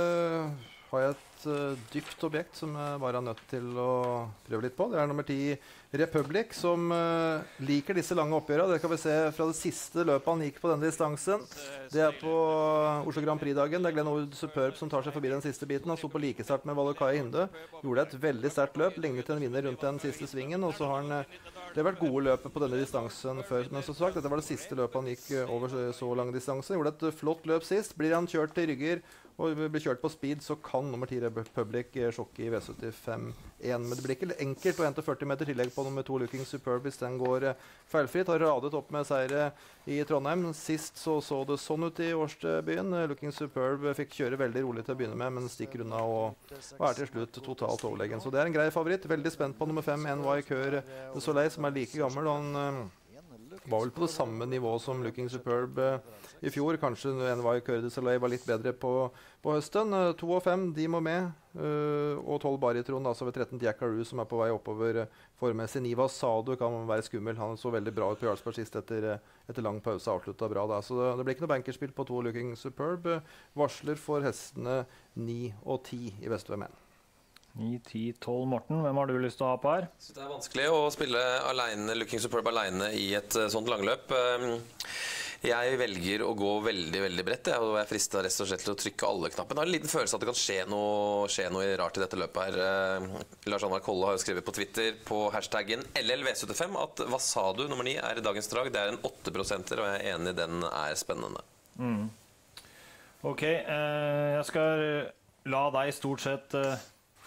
uh, har jeg et uh, dypt objekt som jeg bare er nødt til å prøve litt på. Det er nummer ti Republic, som uh, liker disse lange oppgjørene. Det kan vi se fra det siste løpet han gikk på denne distansen. Det er på Oslo Grand Prix-dagen. Det er Glenn Ord Superb som tar seg forbi den siste biten. Han sto på likestart med Valakaya Hinde. Gjorde et veldig sterkt løp, lignet til en vinner rundt den siste svingen. Og så har han, uh, det har vært gode løpet på denne distansen før. Men som sagt, dette var det siste løpet han gikk uh, over så, så lang distanse. Gjorde et uh, flott løp sist. Blir han kjørt til rygger og blir kjørt på speed, så kan nummer ti Republic uh, sjokke i V syttifem igjen. Men det blir ikke enkelt å hente førti meter tillegg på nummer to Looking Superb hvis den går uh, feilfritt. Har radet opp med seire i Trondheim. Sist så så det sånn ut i Årstebyen. Uh, Looking Superb uh, fikk kjøre veldig rolig til å begynne med, men stikker unna og, og er til slutt totalt overlegen. Så det er en grei favoritt. Veldig spent på nummer fem N Y Coeur de Soleil, som er like gammel. Han uh, var vel på det samme nivå som Looking Superb uh, i fjor. Kanskje N Y Coeur de Soleil var litt bedre på, på høsten. Uh, to og fem, de må med. Uh, og tolv Baritron, altså ved tretten Jackaroo, som er på vei oppover uh, formessig. Niva Sadu kan være skummel. Han så veldig bra ut på Jarlsberg sist etter, uh, etter lang pause. Avsluttet bra da. Så det, det blir ikke noe bankerspill på to Looking Superb. Uh, varsler for hestene ni og ti i Vestøy menn. ni, ti, tolv Morten, hvem har du lyst til å ha på her? Så det er vanskelig å spille alene, Looking Superb alene i et uh, sånt langløp. Um, Jeg velger å gå veldig, veldig bredt, og jeg er fristet rett og slett til å trykke alle knappene. Jeg har en liten følelse at det kan skje noe, skje noe rart i dette løpet her. Eh, Lars Anvar Kolle har jo skrevet på Twitter på hashtaggen L L V syttifem at hva sa du, nummer ni, er i dagens drag. Det er en åtte prosenter, og jeg er enig, den er spennende. Mm. Ok, eh, jeg skal la deg stort sett eh,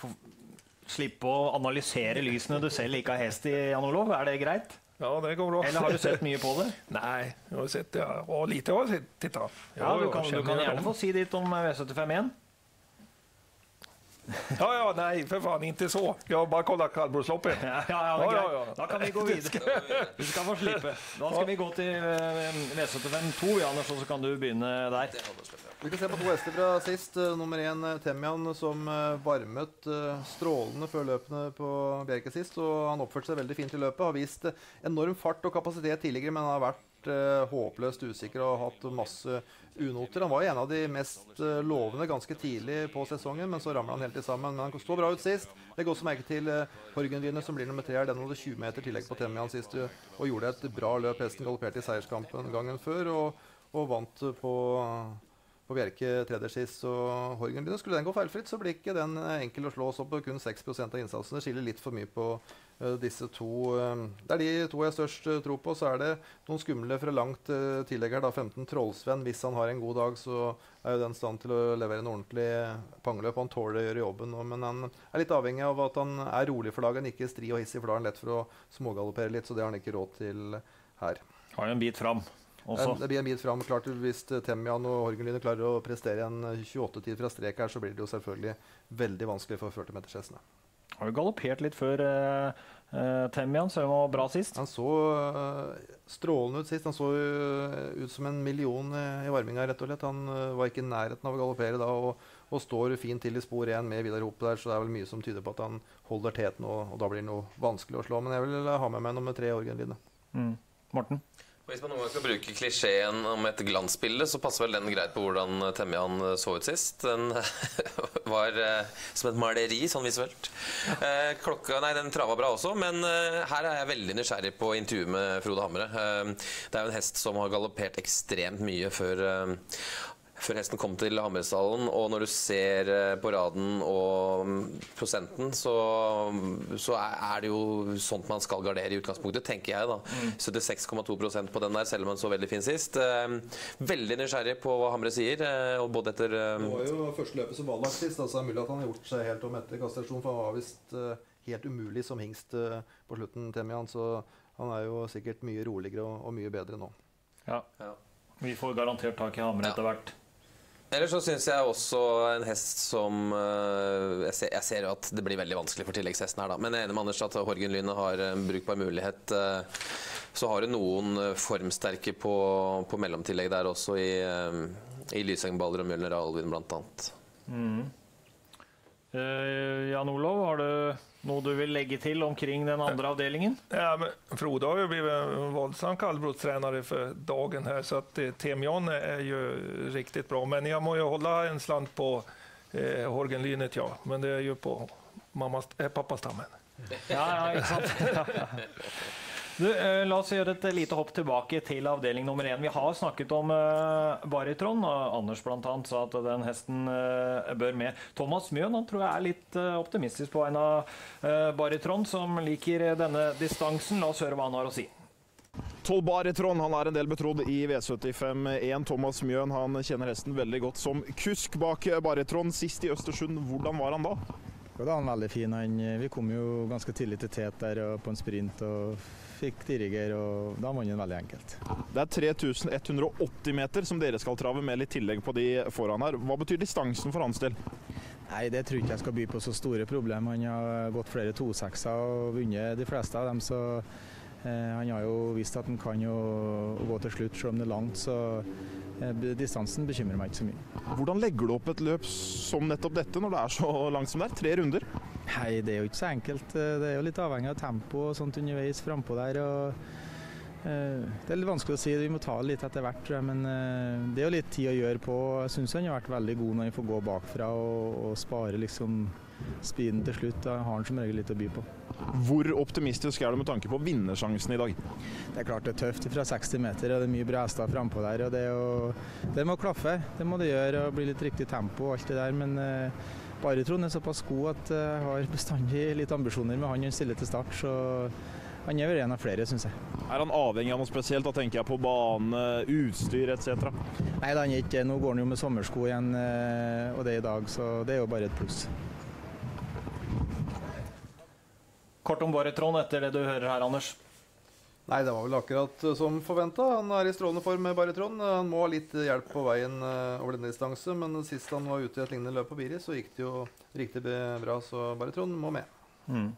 slippe å analysere lysene du selv ikke har hest i, Jan Olov. Er det greit? Ja, det går bra. Eller har du sett mye på det? Nej, jag har sett det. Ja, lite har jag sett. Titta. Ja, du kan, du kan gärna få si ditt om V syttifem igjen. Ja, ja, nej, för fan, inte så. Jag har bara kollat kallblodsloppet. Ja, ja, ja, ja, ja, ja. Da kan vi gå videre. Du skal få slippe. Da skal vi gå til V syttifem to, Anders, og så kan du begynne der. Vi kan se på to hester fra sist. Uh, nummer én Temian, som uh, varmet uh, strålende før løpene på Bjerke sist, og han oppførte seg veldig fint i løpet. Har vist uh, enorm fart og kapasitet tidligere, men han har vært uh, håpløst usikker og hatt masse unoter. Han var en av de mest uh, lovende ganske tidlig på sesongen, men så ramler han helt i sammen. Men han står bra ut sist. Legg også merke til uh, Horgenryne, som blir nummer tre her. Den hadde tjue meter tillegg på Temian sist, uh, og gjorde et bra løp. Hesten galopperte i seierskampen gangen før, og, og vant uh, på... Uh, på Bjerke tredje sist, og Horgenlyne. Skulle den gå feilfritt, så blir ikke den enkel å slå oss opp på kun seks prosent av innsatsen. Det skiller litt for mye på, Disse to, det er de to jeg størst tro på. Så er det noen skumle fra langt tillegg her. Da. femten Trollsvenn, hvis han har en god dag, så er jo den stand til å levere en ordentlig pangeløp. Han tåler å gjøre jobben, men han er litt avhengig av at han er rolig for dagen, ikke stri og hissig, for da er han lett for å smågaloppere litt, så det har han ikke råd til her. Har jo en bit fram også. Det blir en bit fram. Klart, hvis Temjan og Horgenlyne klarer å prestere en tjueåtte-tid fra strek her, så blir det jo selvfølgelig veldig vanskelig for førti meters-hestene. Har jo galoppert litt før uh, uh, Temjan, så han var bra sist. Han så uh, strålende ut sist. Han så uh, ut som en million uh, i varminga, rett og slett. Han uh, var ikke i nærheten av å galoppere da, og, og står fint til i spor én med Vidar Hope der, så det er vel mye som tyder på at han holder teten, og, og da blir det noe vanskelig å slå. Men jeg vil ha med meg nummer tre, Horgenlyne. Mm. Morten? Hvis man noen gang skal bruke klisjeen om et glansbilde, så passer vel den greit på hvordan Temjan så ut sist. Den var eh, som et maleri, sånn visuelt. Eh, klokka, nei, den trava bra også, men eh, her er jeg veldig nysgjerrig på intervjuet med Frode Hamre. Eh, det er jo en hest som har galoppert ekstremt mye før... Eh, før hesten kom til Hamresdalen, og når du ser på raden og prosenten, så, så er det jo sånt man skal gardere i utgangspunktet, tenker jeg da. Mm. syttiseks komma to prosent på den der, selv om han så veldig fin sist. Veldig nysgjerrig på hva Hamre sier, og både etter... Det var jo første løpet som valglagt sist, altså det er mulig at han har gjort seg helt om etter kastrasjon, for han var vist helt umulig som hingst på slutten, Temjan, så han er jo sikkert mye roligere og, og mye bedre nå. Ja, ja. Vi får garantert tak i Hamre etter hvert. Ellers så synes jeg også en hest som uh, jeg, ser, jeg ser jo at det blir veldig vanskelig for tilleggshesten her da. Men jeg er enig med Anders at Horgenlyne har en brukbar mulighet. Uh, så har det noen formsterke på, på mellomtillegg der også i, uh, i Lysengballer og Mjølner Alvin blant annet. Mm. Uh, Jan Olav, har du noe du vil legge til omkring den andre avdelingen? Ja, men Frode har ju blivit en våldsam kallblodstränare för dagen här, så att eh, Temjan är ju riktigt bra. Men jag må ju hålla en slant på eh, Horgenlynet, ja. Men det är ju på mammas, eh, pappas stammen. Ja, ja, ikke sant? Du, eh, la oss gjøre et lite hopp tilbake til avdeling nummer én. Vi har snakket om eh, Baritron, og Anders blant annet sa at den hesten eh, bør med. Thomas Mjøen, han tror jeg er litt eh, optimistisk på en av eh, Baritron, som liker denne distansen. La oss høre hva han har å si. tolv Baritron, han er en del betrodd i V syttifem én. Thomas Mjøen, han kjenner hesten veldig godt som kusk bak Baritron. Sist i Østersund, hvordan var han da? Ja, da var han veldig fin. Han, vi kom jo ganske tidlig til tet der og på en sprint og fikk dirigere, og da var han veldig enkelt. Det er tre tusen ett hundre og åtti meter som dere skal trave med litt tillegg på de foran her. Hva betyr distansen for hans del? Nei, det tror ikke jeg skal by på så store problemer. Han har gått flere to-sekser og vunnet de fleste av dem, så eh, han har jo vist at han kan jo gå til slutt, selv om det er langt, så eh, distansen bekymrer meg ikke så mye. Hvordan legger du opp et løp som nettopp dette når det er så langt som det er? Tre runder? Nei, det er jo ikke så enkelt. Det er jo litt avhengig av tempo og sånt underveis frempå der, og eh, det er litt vanskelig å si. Vi må ta det litt etter hvert, tror jeg, men eh, det er jo litt tid å gjøre på. Jeg synes han har vært veldig god når han får gå bakfra og, og spare liksom speeden til slutt. Da har han som regel litt å by på. Hvor optimistisk er du med tanke på vinnersjansen i dag? Det er klart det er tøft fra seksti meter, og det er mye bra hester frempå der, og det, å, det må klaffe. Det må det gjøre, og bli litt riktig tempo og alt det der, men eh, Baritron er såpass god at jeg har bestandig litt ambisjoner med han han stiller til start, så han er vel en av flere, synes jeg. Er han avhengig av noe spesielt? Da tenker jeg på bane, utstyr et cetera. Nei, han er ikke. Nå går han jo med sommersko igjen, og det er i dag, så det er jo bare et pluss. Kort om Baritron etter det du hører her, Anders. Nei, det var vel akkurat som forventet. Han er i strålende form med Baritron. Han må ha litt hjelp på veien over denne distanse, men sist han var ute i et lignende løp på Biri, så gikk det jo riktig bra, så Baritron må med. Mm.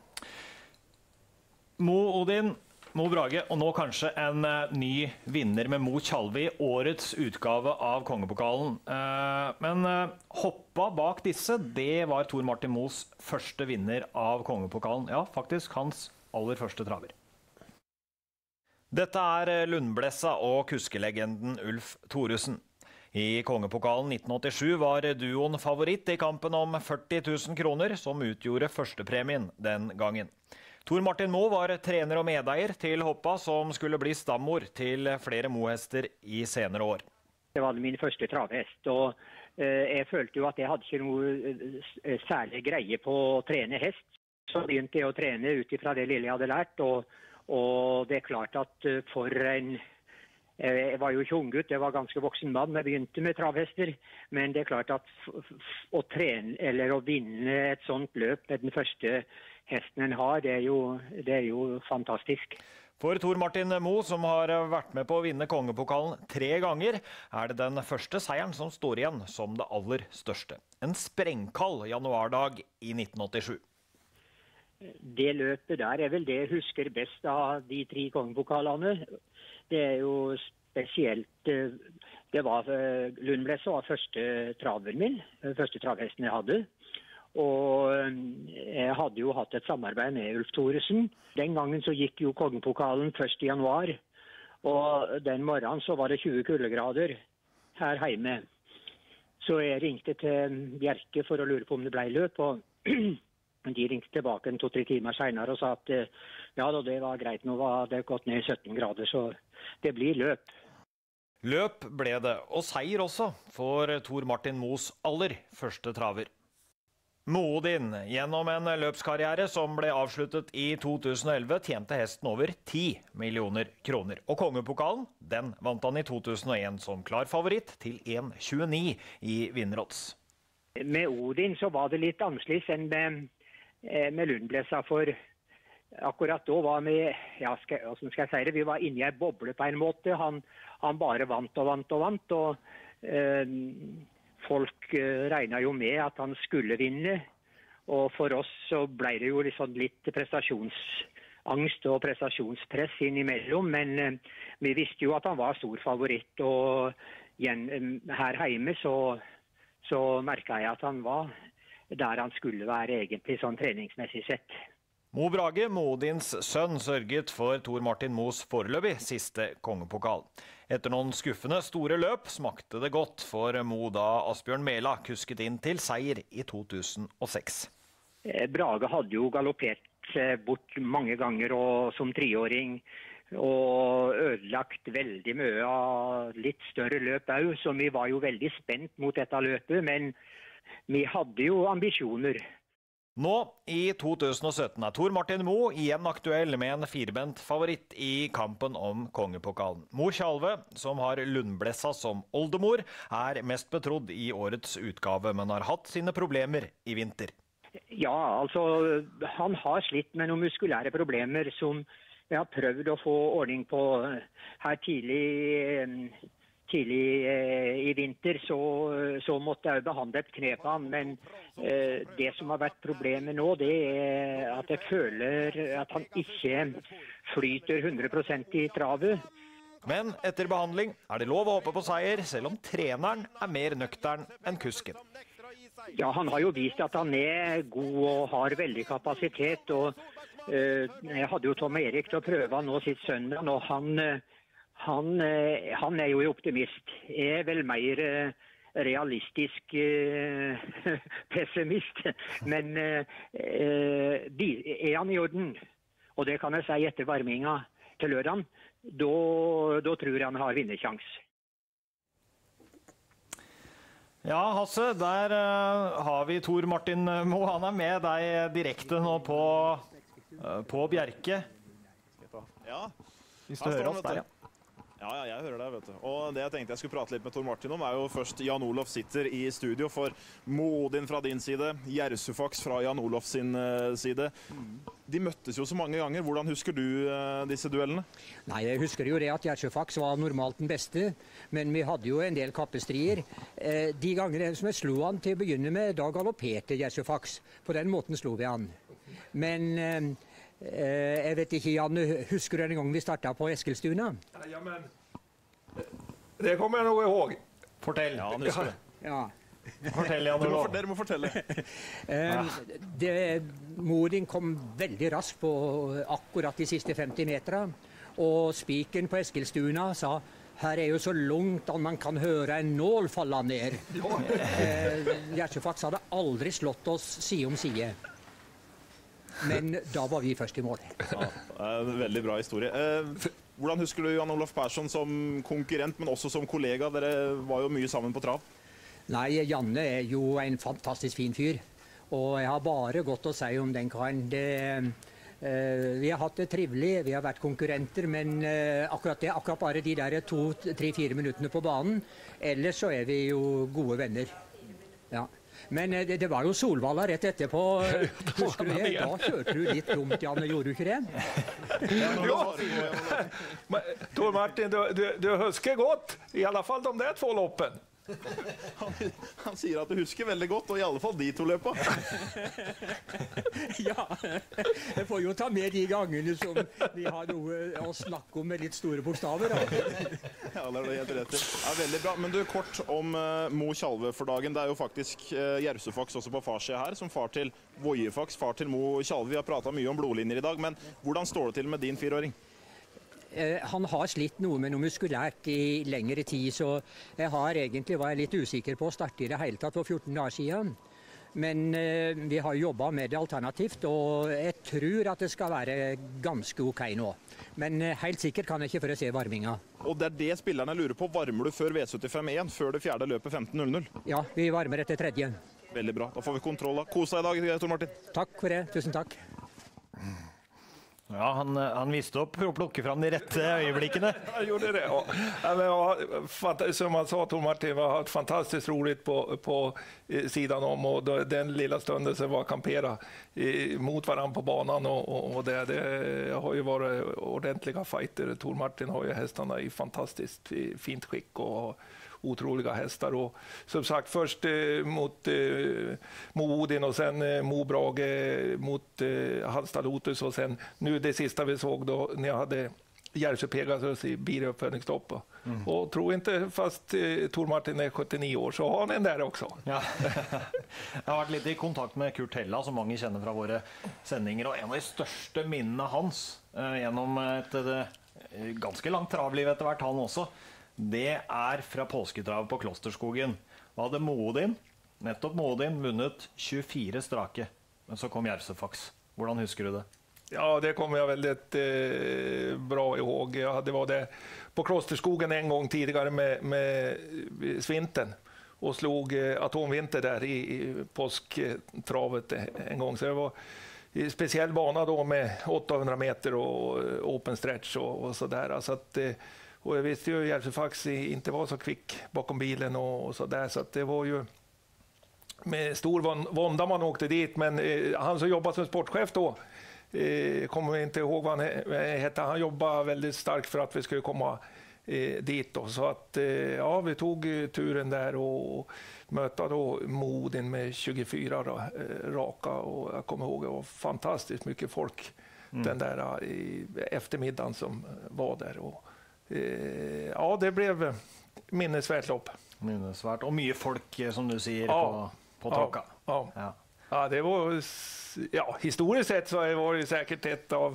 Mo Odin, Mo Brage, og nå kanskje en uh, ny vinner med Mo Tjalvi, årets utgave av Kongepokalen. Uh, men uh, hoppa bak disse, det var Tor Martin Moes første vinner av Kongepokalen. Ja, faktisk hans aller første traver. Dette er Lundblessa og kuskelegenden Ulf Thoresen. I Kongepokalen nitten åttisju var duoen favoritt i kampen om førti tusen kroner, som utgjorde førstepremien den gangen. Tor Martin Moe var trener og medeier til hoppa, som skulle bli stammor til flere mohester i senere år. Det var min første travhest, og eh, jeg følte jo at jeg hadde ikke noe eh, særlig greie på å trene hest. Så begynte jeg å trene ut ifra det lille jeg hadde lært, og, og det er klart at for en Jeg var jo ikke unggutt, jeg var ganske voksen mann. Jeg begynte med travhester, men det er klart at å trene eller å vinne et sånt løp med den første hesten en har, det er jo, det er jo fantastisk. For Tor Martin Moe, som har vært med på å vinne kongepokalen tre ganger, er det den første seieren som står igjen som det aller største. En sprengkald januardag i nitten åttisju. Det løpet der er vel det jeg husker best av de tre kongepokalene. Det er jo spesielt, det var Lundblessa var første traven min, første travhesten jeg hadde. Og jeg hadde jo hatt et samarbeid med Ulf Thoresen. Den gangen så gikk jo kongepokalen første januar, og den morgenen så var det tjue kuldegrader her hjemme. Så jeg ringte til Bjerke for å lure på om det ble løp, og de ringte tilbake en to-tre timer senere og sa at ja, da, det var greit, nå var det gått ned sytten grader, så det blir løp. Løp ble det, og seier også for Tor Martin Moes aller første traver. Moodin, gjennom en løpskarriere som ble avsluttet i to tusen og elleve, tjente hesten over ti millioner kroner. Og kongepokalen, den vant han i to tusen og en som klar favoritt til en komma tjueni i vinnerodds. Med Odin så var det litt annerledes enn med med Lundblessa, for akkurat da var vi, ja, skal, hvordan skal jeg si det, vi var inne i en boble på en måte. Han, han bare vant og vant og vant, og eh, folk eh, regnet jo med at han skulle vinne. Og for oss så ble det jo liksom litt prestasjonsangst og prestasjonspress innimellom, men eh, vi visste jo at han var stor favoritt, og igjen, her hjemme så, så merket jeg at han var der han skulle være egentlig sånn treningsmessig sett. Mo Brage, Moodins sønn, sørget for Tor Martin Moes foreløpig siste kongepokal. Etter noen skuffende store løp smakte det godt for Mo da Asbjørn Mela kusket inn til seier i to tusen og seks. Brage hadde jo galoppert bort mange ganger og som treåring, og ødelagt veldig mye av litt større løp også, så vi var jo veldig spent mot dette løpet, men vi hadde jo ambisjoner. Nå, i to tusen og sytten, er Tor Martin Moe igjen aktuell med en firbent favoritt i kampen om kongepokalen. Mor Tjalve, som har Lundblessa som oldemor, er mest betrodd i årets utgave, men har hatt sine problemer i vinter. Ja, altså, han har slitt med noen muskulære problemer som jeg har prøvd å få ordning på her tidlig Tidlig eh, i vinter så, så måtte jeg behandle et kne på han, men eh, det som har vært problemet nå, det er at jeg føler at han ikke flyter hundre prosent i travet. Men etter behandling er det lov å håpe på seier, selv om treneren er mer nøktern enn kusken. Ja, han har jo vist at han er god og har veldig kapasitet, og eh, jeg hadde jo Tom Erik til å prøve nå sitt søndag, og han... Han, han er jo optimist. Jeg er vel mer realistisk pessimist. Men er han i orden, og det kan jeg si etter varminga til lørdagen, da, da tror jeg han har vinnersjans. Ja, Hasse, der uh, har vi Tor Martin Moe. Han er med deg direkte nå på, uh, på Bjerke. Ja, hvis du hører oss der, ja. Ja, ja, jeg hører deg, vet du. Og det jeg tenkte jeg skulle prate litt med Tor Martin om, er jo først Jan Olof sitter i studio for Moodin fra din side, Jersufax fra Jan Olof sin uh, side. De møttes jo så mange ganger. Hvordan husker du uh, disse duellene? Nei, jeg husker jo det at Jersufax var normalt den beste, men vi hadde jo en del kappestrier. Eh, de gangene som jeg slo han til å begynne med, da galopperte Jersufax. På den måten slo vi han. Men... Eh, Jeg vet ikke, Jan, husker du en gang vi startet på Eskilstuna? Ja, men det kommer jeg nog ihåg. Fortell. Ja, han husker det. Ja. Fortell, Jan. Dere må, dere må fortelle. det, Moodin kom veldig raskt på akkurat de siste femti meterne, og spiken på Eskilstuna sa her er jo så langt at man kan høre en nål falle ned. Jersufax hadde aldri slått oss side om side. Men da var vi først i mål. Ja, veldig bra historie. Eh, hvordan husker du Jan Olof Persson som konkurrent, men også som kollega? Dere var jo mye sammen på trav. Nei, Janne er jo en fantastisk fin fyr. Og jeg har bare godt å si om den karen. Det, eh, vi har hatt det trivelig, vi har vært konkurrenter, men eh, akkurat det, akkurat bare de der to, tre, fire minuttene på banen, ellers så er vi jo gode venner. Ja. Men eh, det, det var jo Solvalla rett etterpå, husker du det? Da kjørte du litt dumt, Janne, gjorde du ikke det? Ja, men Tor Martin, du, du, du husker godt, i alla fall de der två loppen. Han, han sier at du husker veldig godt, og i alle fall de to løpa. Ja, jeg får jo ta med de gangene som vi har noe å snakke om med litt store bokstaver. Da. Ja, det er det helt rett i. Ja, veldig bra. Men du, kort om uh, Mo Tjalve for dagen. Det er jo faktisk uh, Jervsø-Fax også på farssida her, som far til Voie-Fax, far til Mo Tjalve. Vi har pratet mye om blodlinjer i dag, men hvordan står det til med din fireåring? Eh, han har slitt noe med noe muskulært i lengre tid, så jeg har egentlig var jeg litt usikker på å starte i det hele tatt for fjorten dager siden. Men eh, vi har jobbet med det alternativt, og jeg tror at det skal være ganske ok nå. Men eh, helt sikkert kan jeg ikke før jeg ser varminga. Og det er det spillerne lurer på. Varmer du før V syttifem én, før det fjerde løpet femten null null? Ja, vi varmer etter tredje. Veldig bra. Da får vi kontroll. Kos deg i dag, Tor Martin. Takk for det. Tusen takk. Ja, han, han visste opp å plukke fram de rette øyeblikkene. Han gjorde det, ja. Men, som han sa, Tor Martin, var haft fantastiskt roligt på, på sidan om, och den lilla stunden som var kampera mot varandra på banan, och, och det, det har ju varit ordentliga fighter. Tor Martin har ju hästarna i fantastiskt fint skick och otroliga hästar, och som sagt först eh, mot eh, Mo Odin och sen eh, Mo Brage mot eh, Halstad Lotus, och sen nu det sista vi såg då när jag hade Järvsö Pegasus i biluppfödningsstopp. Mm. Och tro inte, fast eh, Tor Martin är sjuttionio år, så har han en där också. Ja. Jeg har vært litt i kontakt med Kurt Hella, som mange kjenner fra våre sendinger, og en av de største minnene hans eh, gjennom et eh, ganske langt travliv etter hvert han også, det er fra påsketravet på Klosterskogen. Da hadde Mo Odin, nettopp Mo Odin, vunnet tjugofire strake. Men så kom Jervsø-Fax. Hvordan husker du det? Ja, det kommer jag väldigt eh, bra ihåg. Jag hade varit där på Klosterskogen en gång tidigare med, med Svinten och slog eh, Atomvinter där i, i påsktravet en gång. Så det var en speciell bana då med åttahundra meter och open stretch och, och sådär. Så att eh, och jag visste ju att Jervsø-Fax inte var så kvick bakom bilen och, och så där, så att det var ju med stor vånda man åkte dit, men eh, han som jobbade som sportchef då, eh, kommer inte ihåg vad han hette, han jobbade väldigt starkt för att vi skulle komma eh, dit då, så att eh, ja, vi tog turen där och, och möta då Mo Odin med tjugofyra då, eh, raka, och jag kommer ihåg det var fantastiskt mycket folk mm. den där i eftermiddagen som var där, och ja, det blev minnesvärt lopp. Minnesvärt. Och mycket folk, som du säger, ja. på, på tråka. Ja. Ja. Ja. Ja, det var, ja, historiskt sett så var det säkert ett av,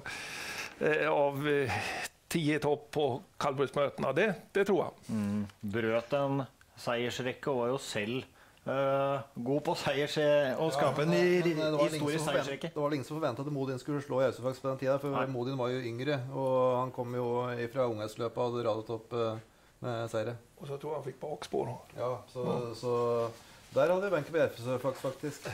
av tio topp på kallblodsmötena. Det, det tror jag. Mm. Brøt en seiersrekke og var jo selv uh, god på seiers og skape en ja, historisk seiersrekke. Det var ingen som forventet at Mo Odin skulle slå Jervsø-Fax på den tiden, for Mo Odin var jo yngre, og han kom jo fra unghetstløpet og hadde radet opp uh, med seire. Og så tror jeg han fikk bakspår. Ja, så, ja. så der hadde vi benken på Jervsø-Fax faktisk.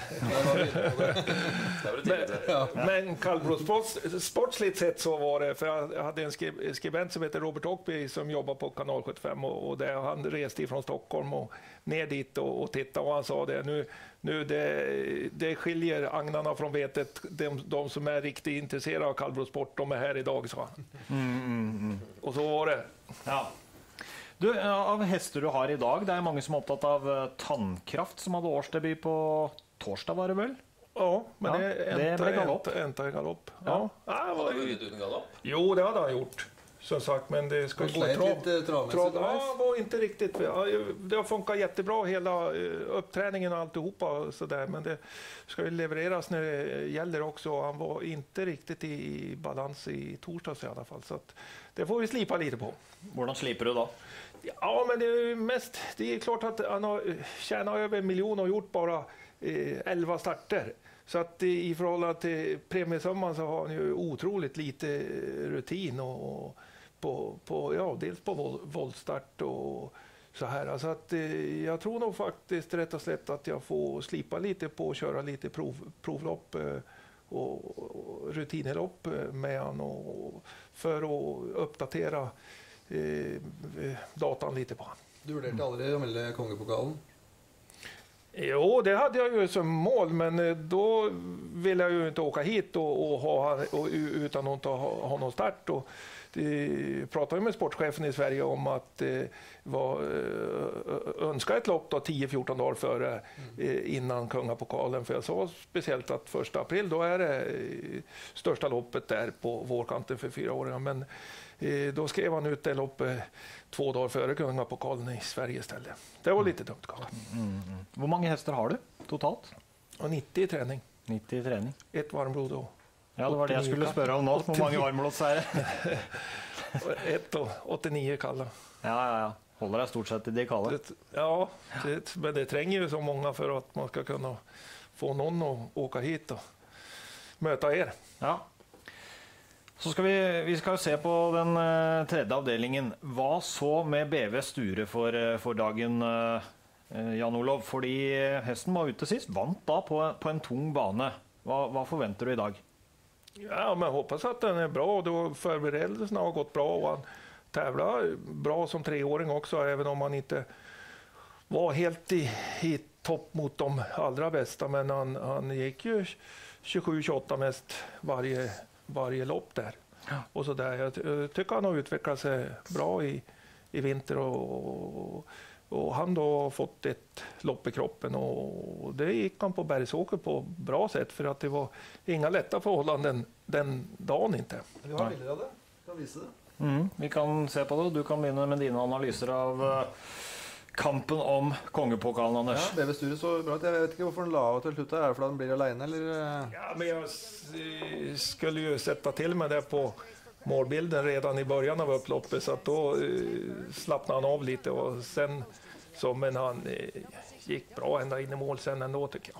men, ja. men kallblods sportsligt sett så var det, för jag hade en skri skribent som heter Robert Åkby som jobbar på kanal sjuttiofem, och, och där han reste ifrån Stockholm och ner dit och, och tittade, och han sa det, nu, nu det, det skiljer agnarna från vetet, de, de som är riktigt intresserade av kallblodssport, de är här idag, sa han. Mm, mm, mm. Och så var det. Ja. Du, av hester du har i dag, det er mange som er opptatt av Tannkraft, som hadde årsdebut på torsdag, var det vel? Ja, men ja, det, det ble galopp. Enta i galopp. Ja. Ja. Ja, var det uten galopp? Jo, det hade han gjort. Som sagt, men det ska gå trav. trav ja, var inte riktigt. Ja, det har funkat jättebra hela uppträningen och alltihopa så där, men det ska ju levereras när det gäller också. Han var inte riktigt i balans i torsdags i alla fall, så att det får vi slipa lite på. Hvordan sliper du då? Ja, men det är mest, det är klart att han har tjänat över en miljon och gjort bara eh, elva starter. Så att i förhållande till premiesumman så har han ju otroligt lite rutin och, och på, på, ja, dels på våldstart och så här. Alltså att, eh, jag tror nog faktiskt rätt och slett att jag får slipa lite på och köra lite prov, provlopp eh, och, och rutinlopp med han och, för att uppdatera eh, datan lite på han. Du vurderte aldri å melde kongepokalen? Jo, det hade jag ju som mål, men då ville jag ju inte åka hit och, och ha, och, utan att ha, ha någon start. Och, jag pratade med sportchefen i Sverige om att eh, var, eh, önska ett lopp då tio fjorton dagar före eh, innan kungapokalen. För jag sa speciellt att första april då är det eh, största loppet där på vårkanten för fyraåringar. Men eh, då skrev han ut det loppet två dagar före kungapokalen i Sverige istället. Det var lite dumt kanske. Mm, mm. Hvor mange hester har du totalt? Och nittio i träning. nittio i träning. Ett varmblod då. Ja, det var det jag skulle spørre om nå. Hvor mange varmblods er det? Ett och åttionio kalla. Ja, ja, ja. Håller deg stort sett i de kallar. Ja, det, men det tränger ju så många för att man ska kunna få någon att åka hit och möta er. Ja. Så skal vi, vi skal se på den uh, tredje avdelingen. Hva så med B V Sture for, uh, for dagen, uh, Jan Olof? Fordi hesten var ute sist, vant da på, på en tung bane. Hva, hva forventer du i dag? Ja, men jag hoppas att den är bra. Då förberedelserna har gått bra och han tävlar bra som treåring också, även om han inte var helt i, i topp mot de allra bästa. Men han, han gick ju tjugosju tjugoåtta mest varje, varje lopp där. Ja. Och så där. Jag tycker han har utvecklat sig bra i, i vinter och, och han då har fått ett lopp i kroppen och det gick han på Bergsåker på bra sätt för att det var inga lätta förhållanden den dagen inte. Vi har bilder av det. Kan visa det. Mm, vi kan se på det. Du kan begynne med dine analyser av uh, kampen om kongepokalen, Anders. Ja, B V Sture så bra. Jeg vet ikke hvorfor den la av til slutt. Er det fordi den blir alene, eller? Ja, men jag skulle ju sätta till med det på målbilden redan i början av upploppet, så att då uh, slappnade han av lite och sen så, men han uh, gick bra ända in i mål sen ändå, tycker jag.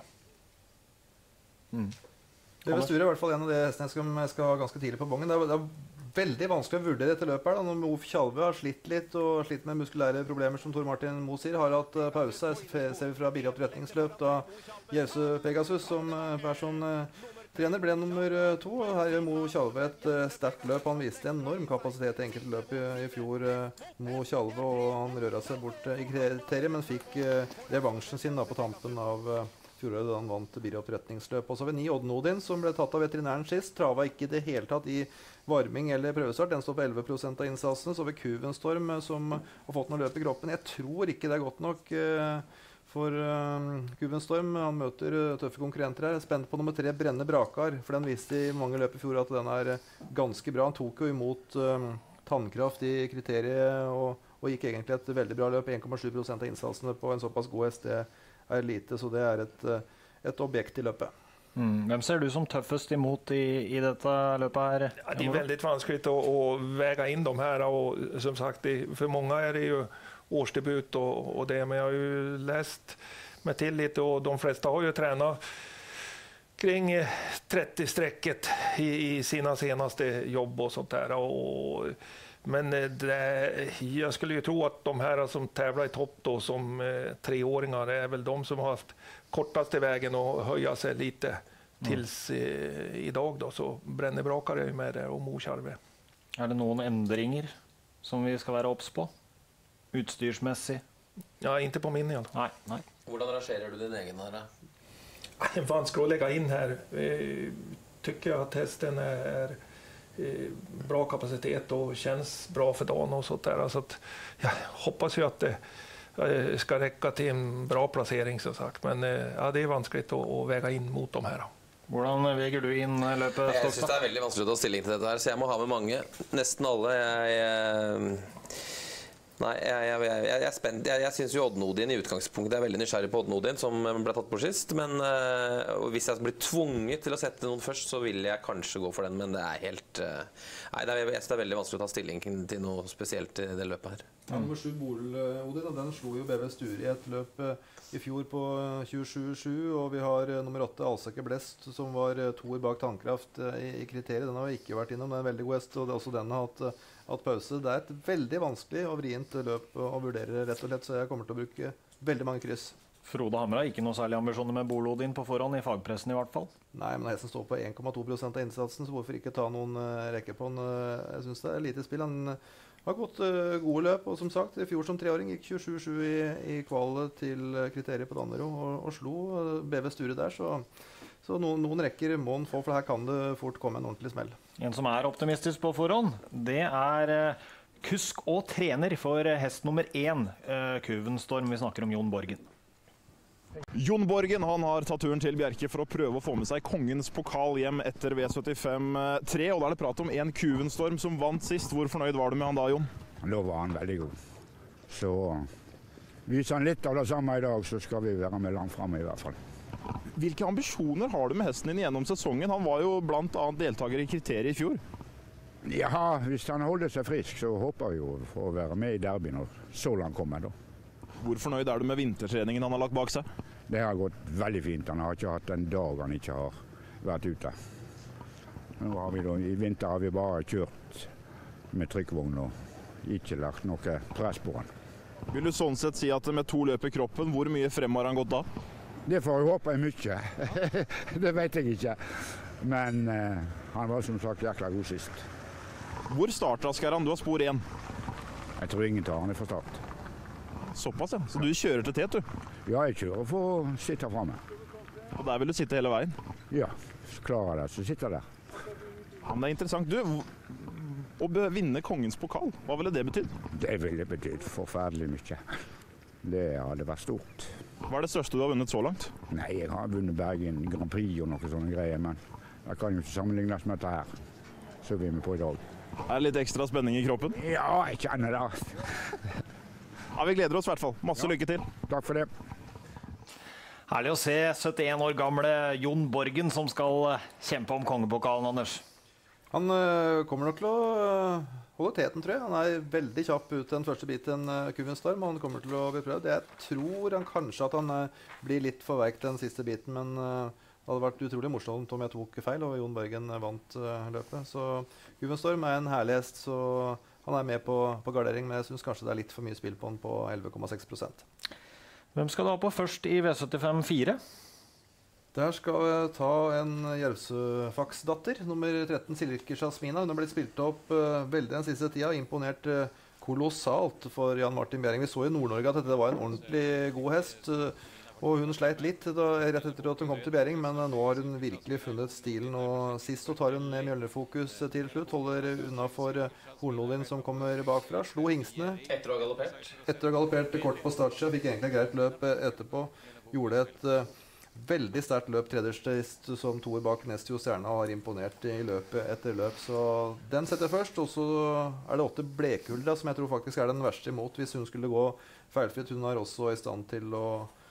Mm. B V Sture er i hvert fall en av de hestene som jeg skal ha ganske tidlig på bongen. Det er, det er veldig vanskelig å vurdere dette løpet her, da. Når Mo Tjalve har slitt litt og slitt med muskulære problemer, som Tor Martin Mo sier, har hatt uh, pause. Ser vi fra billig oppretningsløp da Jause Pegasus som uh, person uh, trener ble nummer uh, to. Og her gjør Mo Tjalve et uh, sterkt løp. Han viste enorm kapasitet i enkelte løp i, i fjor, uh, Mo Tjalve, og han røra seg bort uh, i kriteriet, men fikk uh, revansjen sin da på tampen av uh, fjoråret da han vant billigopprettningsløp. Også ved ni Odd Nodin, som ble tatt av veterinæren sist, trava ikke i det hele tatt i varming eller prøvestart. Den står på elleve prosent av innsatsene. Så ved Kuvenstorm, som har fått noe løp i kroppen. Jeg tror ikke det er godt nok uh, for uh, Kuvenstorm. Han møter uh, tøffe konkurrenter her. Spent på nummer tre, Brenne Brakar, for den viste i mange løp i fjor at den er uh, ganske bra. Han tok jo imot uh, tannkraft i kriteriet og, og gikk egentlig et veldig bra løp. en komma sju prosent av innsatsene på en såpass god hest. Det er lite, så det er et, et objekt i løpet. Mm. Hvem ser du som tøffest imot i, i detta løpet här? Ja, det är väldigt vanskligt att, att väga in de här och som sagt, det, för många är det ju årsdebut och, och det, men jag har ju läst mig till lite och de flesta har ju tränat kring trettio-strecket i, i sina senaste jobb och sånt där. Och, men det, jag skulle ju tro att de här som tävlar i topp då som eh, treåringar är väl de som har haft kortaste vägen att höja sig lite tills eh, idag då. Så Brenne Brakar är ju med där och Mo Tjalve. Är det någon ändringar som vi ska vara obs på? Utstyrsmässigt? Ja, inte på min i alla fall. Nej, nej. Hvordan rangerer du din egen här? Det är vanskligt att lägga in här. Eh, tycker jag att hästen är, är bra kapacitet och känns bra för dagen och sånt där. Så att jag hoppas ju att det ska räcka till en bra placering, som sagt. Men ja, det är vanskligt att, att väga in mot de här. Hvordan veger du inn løpet, Stokstad? Jeg synes det er veldig vanskelig å ta stilling til dette her, så jeg må ha med mange. Nesten alle. Jeg, jeg, nei, jeg, jeg, jeg, jeg er spent. Jeg, jeg synes jo Odd Nodin i utgangspunktet er veldig nysgjerrig på Odd Nodin, som ble tatt på sist. Men uh, hvis jeg blir tvunget til å sette noen først, så vil jeg kanskje gå for den. Men det er helt uh, Nei, det er, jeg synes det er veldig vanskelig å ta stilling til noe spesielt i det løpet her. Ja, nummer sju Bol, Odin, den slo jo B V Sture i et løp i fjor på tjuesju sju, og vi har nummer åtte Alsake Blest, som var toer bak Tannkraft i, i kriteriet. Den har vi ikke vært innom, den er en veldig god hest, og det er også den har hatt at pause. Det er et veldig vanskelig og vrient løp å vurdere, rett og slett, så jeg kommer til å bruke veldig mange kryss. Frode Hamre har ikke noe særlig ambisjoner med Bolodin på forhånd, i fagpressen i hvert fall. Nei, men hesten står på en komma to prosent av innsatsen, så hvorfor ikke ta noen uh, rekker på den? Uh, jeg synes det er lite spill. Han uh, har gått uh, gode løp, og som sagt, i fjor som treåring gikk tjuesju sju i, i kvalet til uh, kriteriet på Dannero, og, og slo uh, B V Sture der, så, så noen, noen rekker må han få, for her kan det fort komme en ordentlig smell. En som er optimistisk på forhånd, det er uh, kusk og trener for uh, hest nummer én, uh, Kuvenstorm. Vi snakker om Jon Borgen. Jon Borgen han har tatt turen til Bjerke for å prøve å få med seg kongens pokal hjem etter V syttifem tre. Og da er det prat om en Kuvenstorm som vant sist. Hvor fornøyd var du med han da, Jon? Da var han veldig god. Så viser han litt av det samme i dag, så skal vi være med langt fremme i hvert fall. Hvilke ambisjoner har du med hesten din gjennom sesongen? Han var jo blant annet deltaker i kriteriet i fjor. Ja, hvis han holder seg frisk, så håper vi jo for å være med i derby når så langt kommer da. Hvor fornøyd er du med vintertreningen han har lagt bak seg? Det har gått veldig fint. Han har ikke hatt en dag han ikke har vært ute. Nå har vi da, I vinter har vi bare kjørt med trykkvogn og ikke lagt noe press på han. Vil du sånn sett si at med to løp i kroppen, hvor mye frem har han gått da? Det får jeg håpe mye. Det vet jeg ikke. Men uh, han var som sagt jækla god sist. Hvor startrask er han? Du har spor én. Jeg tror ingen tar han er for start. Såpass, ja. Så du kjører til tet, du? Ja, jeg kjører for å sitte fremme. Og der vil du sitte hele veien? Ja, så klarer jeg det, så sitter jeg der. Ja, men det er interessant. Du, å vinne kongens pokal, hva ville det betydd? Det ville betydd forferdelig mye. Det hadde vært stort. Hva er det største du har vunnet så langt? Nei, jeg har vunnet Bergen Grand Prix og noen sånne greier, men det kan jo ikke sammenlignes med dette her. Så er vi med på i dag. Er det litt ekstra spenning i kroppen? Ja, jeg kjenner det. Ja, vi gleder oss i hvert fall. Masse ja. Lykke til. Takk for det. Herlig å se syttien år gamle Jon Borgen som skal kjempe om kongepokalen, Anders. Han uh, kommer nok til å uh, holde teten, tror jeg. Han er veldig kjapp ut den første biten uh, Kuvenstorm, og han kommer til å bli prøvd. Jeg tror han kanskje at han uh, blir litt for veik den siste biten, men uh, det hadde vært utrolig morsomt om jeg tok feil, og Jon Borgen vant uh, løpet. Så Kuvenstorm er en herlig hest, så han er med på, på gardering, men jeg synes kanskje det er litt for mye spill på han på elleve komma seks prosent. Hvem skal du ha på først i V syttifem fire? Der skal jeg ta en Jervsøfax-datter, nummer tretten, Silke Jasmina. Hun har blitt spilt opp uh, veldig den siste tida, imponert uh, kolossalt for Jan Martin Bjerring. Vi så i Nord-Norge at dette var en ordentlig god hest, uh, og hun sleit litt da, rett etter at hun kom til Bjerring, men uh, nå har hun virkelig funnet stilen, og sist så tar hun ned Mjølnerfokus uh, til slutt, holder unna for uh, Hornlodin som kommer bakfra, slo hingstene. Etter å ha galoppert? Etter å ha galoppert kort på startsida, fikk egentlig greit løp etterpå. Gjorde et uh, veldig sterkt løp tredjerstist som toer bak Nestjo Stjerna, har imponert i løpet etter løp. Så den setter jeg først, og så er det åtte Blekhulda, som jeg tror faktisk er den verste imot hvis hun skulle gå feilfritt. Hun er også i stand til å,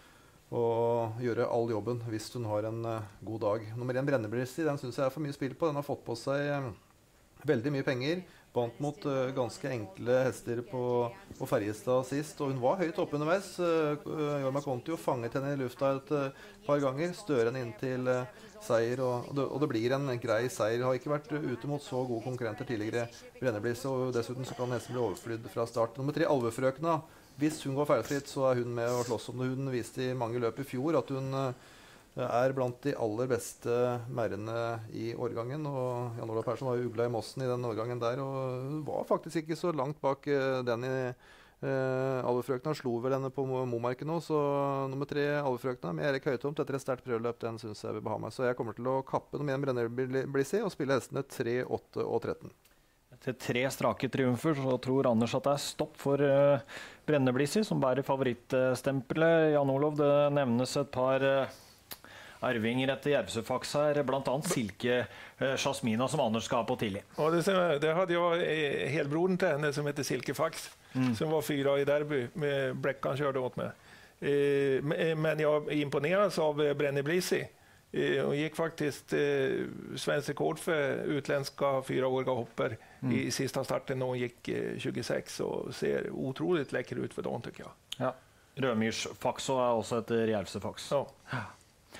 å gjøre all jobben hvis hun har en uh, god dag. Nummer én Brenneblisti, den synes jeg er for mye spill på. Den har fått på seg uh, veldig mye penger. Vant mot uh, ganske enkle hester på, på Ferjestad sist, og hun var høyt oppe underveis. Uh, Jorma Konti fanget henne i lufta et uh, par ganger, stør henne inn til uh, seier, og, og, det, og det blir en grei seier. Har ikke vært uh, ute mot så gode konkurrenter tidligere, Brennebliss, og dessuten så kan nesten bli overflydd fra start. Nummer tre, Alvefrøkna. Hvis hun går feilfritt, så er hun med å slåss om det. Hun viste i mange løp i fjor at hun uh, er blant de aller beste mærene i årgangen, og Jan Olav Persson var jo ugla i Mossen i den årgangen der, og hun var faktisk ikke så langt bak uh, den i uh, Alvefrøkna. Slo vel henne på Momarken nå, så nummer tre Alvefrøkna med Erik Høytomt etter et sterkt prøveløp, den synes jeg vil beha meg. Så jeg kommer til å kappe nummer én Brennerblissi og spille hestene tre, åtte og tretten. Etter tre strake triumfer så tror Anders at det er stopp for uh, Brennerblissi, som bærer favorittstempelet. Jan Olav, det nevnes et par uh, arvinger etter Jervsøfax her, blant annet Silke uh, Jasmina, som Anders skal ha på tidlig. Ja, det, det hadde jeg helbroden til henne som heter Silke Fax, mm. som var fyra i derby med Bleckan kjørte åt meg. Eh, men jeg imponeres av Brennerblissi. Eh, hon gick faktiskt eh, svensk rekord för utländska fyraåriga hopper mm. i sista starten när hon gick eh, tjugosex och ser otroligt läcker ut för dem tycker jag. Ja. Rødmyrs Faxo er også etter Jervsøfax. Ja.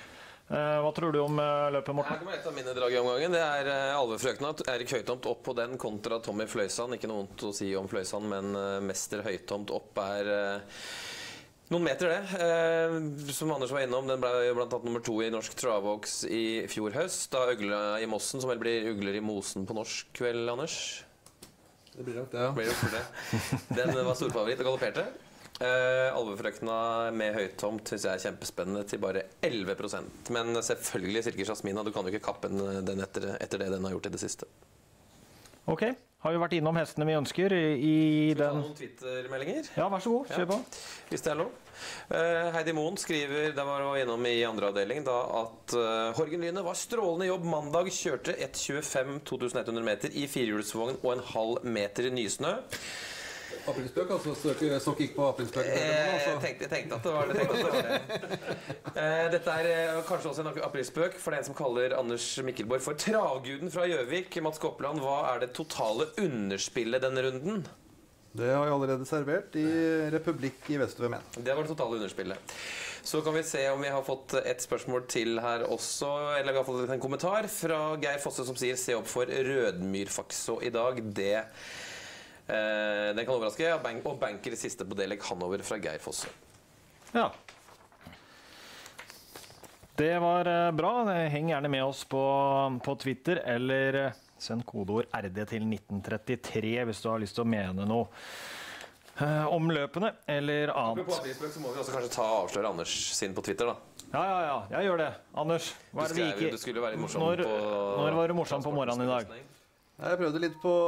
Hva tror du om løpet, Morten? Her kommer et av mine drag i omgangen. Det er alvefrøkna Erik Høytomt opp på den kontra Tommy Fløysand. Ikke noe vondt å si om Fløysand, men mester Høytomt opp er noen meter det. Som Anders var innom, den ble blant annet nummer to i norsk Travox i fjor høst. Da øgla i Mossen, som vel blir ugler i mosen på norsk vel, Anders? Det blir nok det, ja. Blir nok det. Den var storfavoritt og galopperte. Uh, Alvefrøkna med Høytomt synes jeg er kjempespennende til bare elleve prosent. Men selvfølgelig Silke Jasmina, du kan jo ikke kappe den etter, etter det den har gjort i det siste. Ok, har vi vært innom hestene vi ønsker i, i den... Skal vi ta noen Twitter-meldinger? Ja, vær så god, kjør på. Ja, hvis det er lov. Uh, Heidi Moen skriver, der var vi innom i andre avdeling, da, at uh, Horgen Lyne var strålende jobb mandag, kjørte ett tjuefem to tusen ett hundre meter i firehjulsvogn og en halv meter i nysnø. Aprilspøk, altså. Stokk gikk på aprilspøk. Jeg tenkte, jeg tenkte at det var det. Tenkte at det, var det. Dette er kanskje også en aprilspøk for den som kaller Anders Mikkelborg for travguden fra Gjøvik. Mats Koppland, hva er det totale underspillet denne runden? Det har jeg allerede servert i Republikk i Vestøy. Det var det totale underspillet. Så kan vi se om vi har fått et spørsmål til her også, eller vi har fått en kommentar fra Geir Fosse som sier se opp for Rødmyrfakso i dag. Det Eh, den kan overraske, og banker i siste på Delek Hanover fra Geir Fosse. Ja. Det var bra. Heng gjerne med oss på, på Twitter, eller send kodeord R D til nitten trettitre hvis du har lyst til å mene noe eh, om løpene, eller annet. På aprilspøk så må vi også kanskje ta avsløre Anders sin på Twitter da. Ja, ja, ja, jeg gjør det. Anders, hva er det vi ikke... Du skulle være litt morsom når, på... Når var du morsom på morgenen i dag? Jeg prøvde litt på...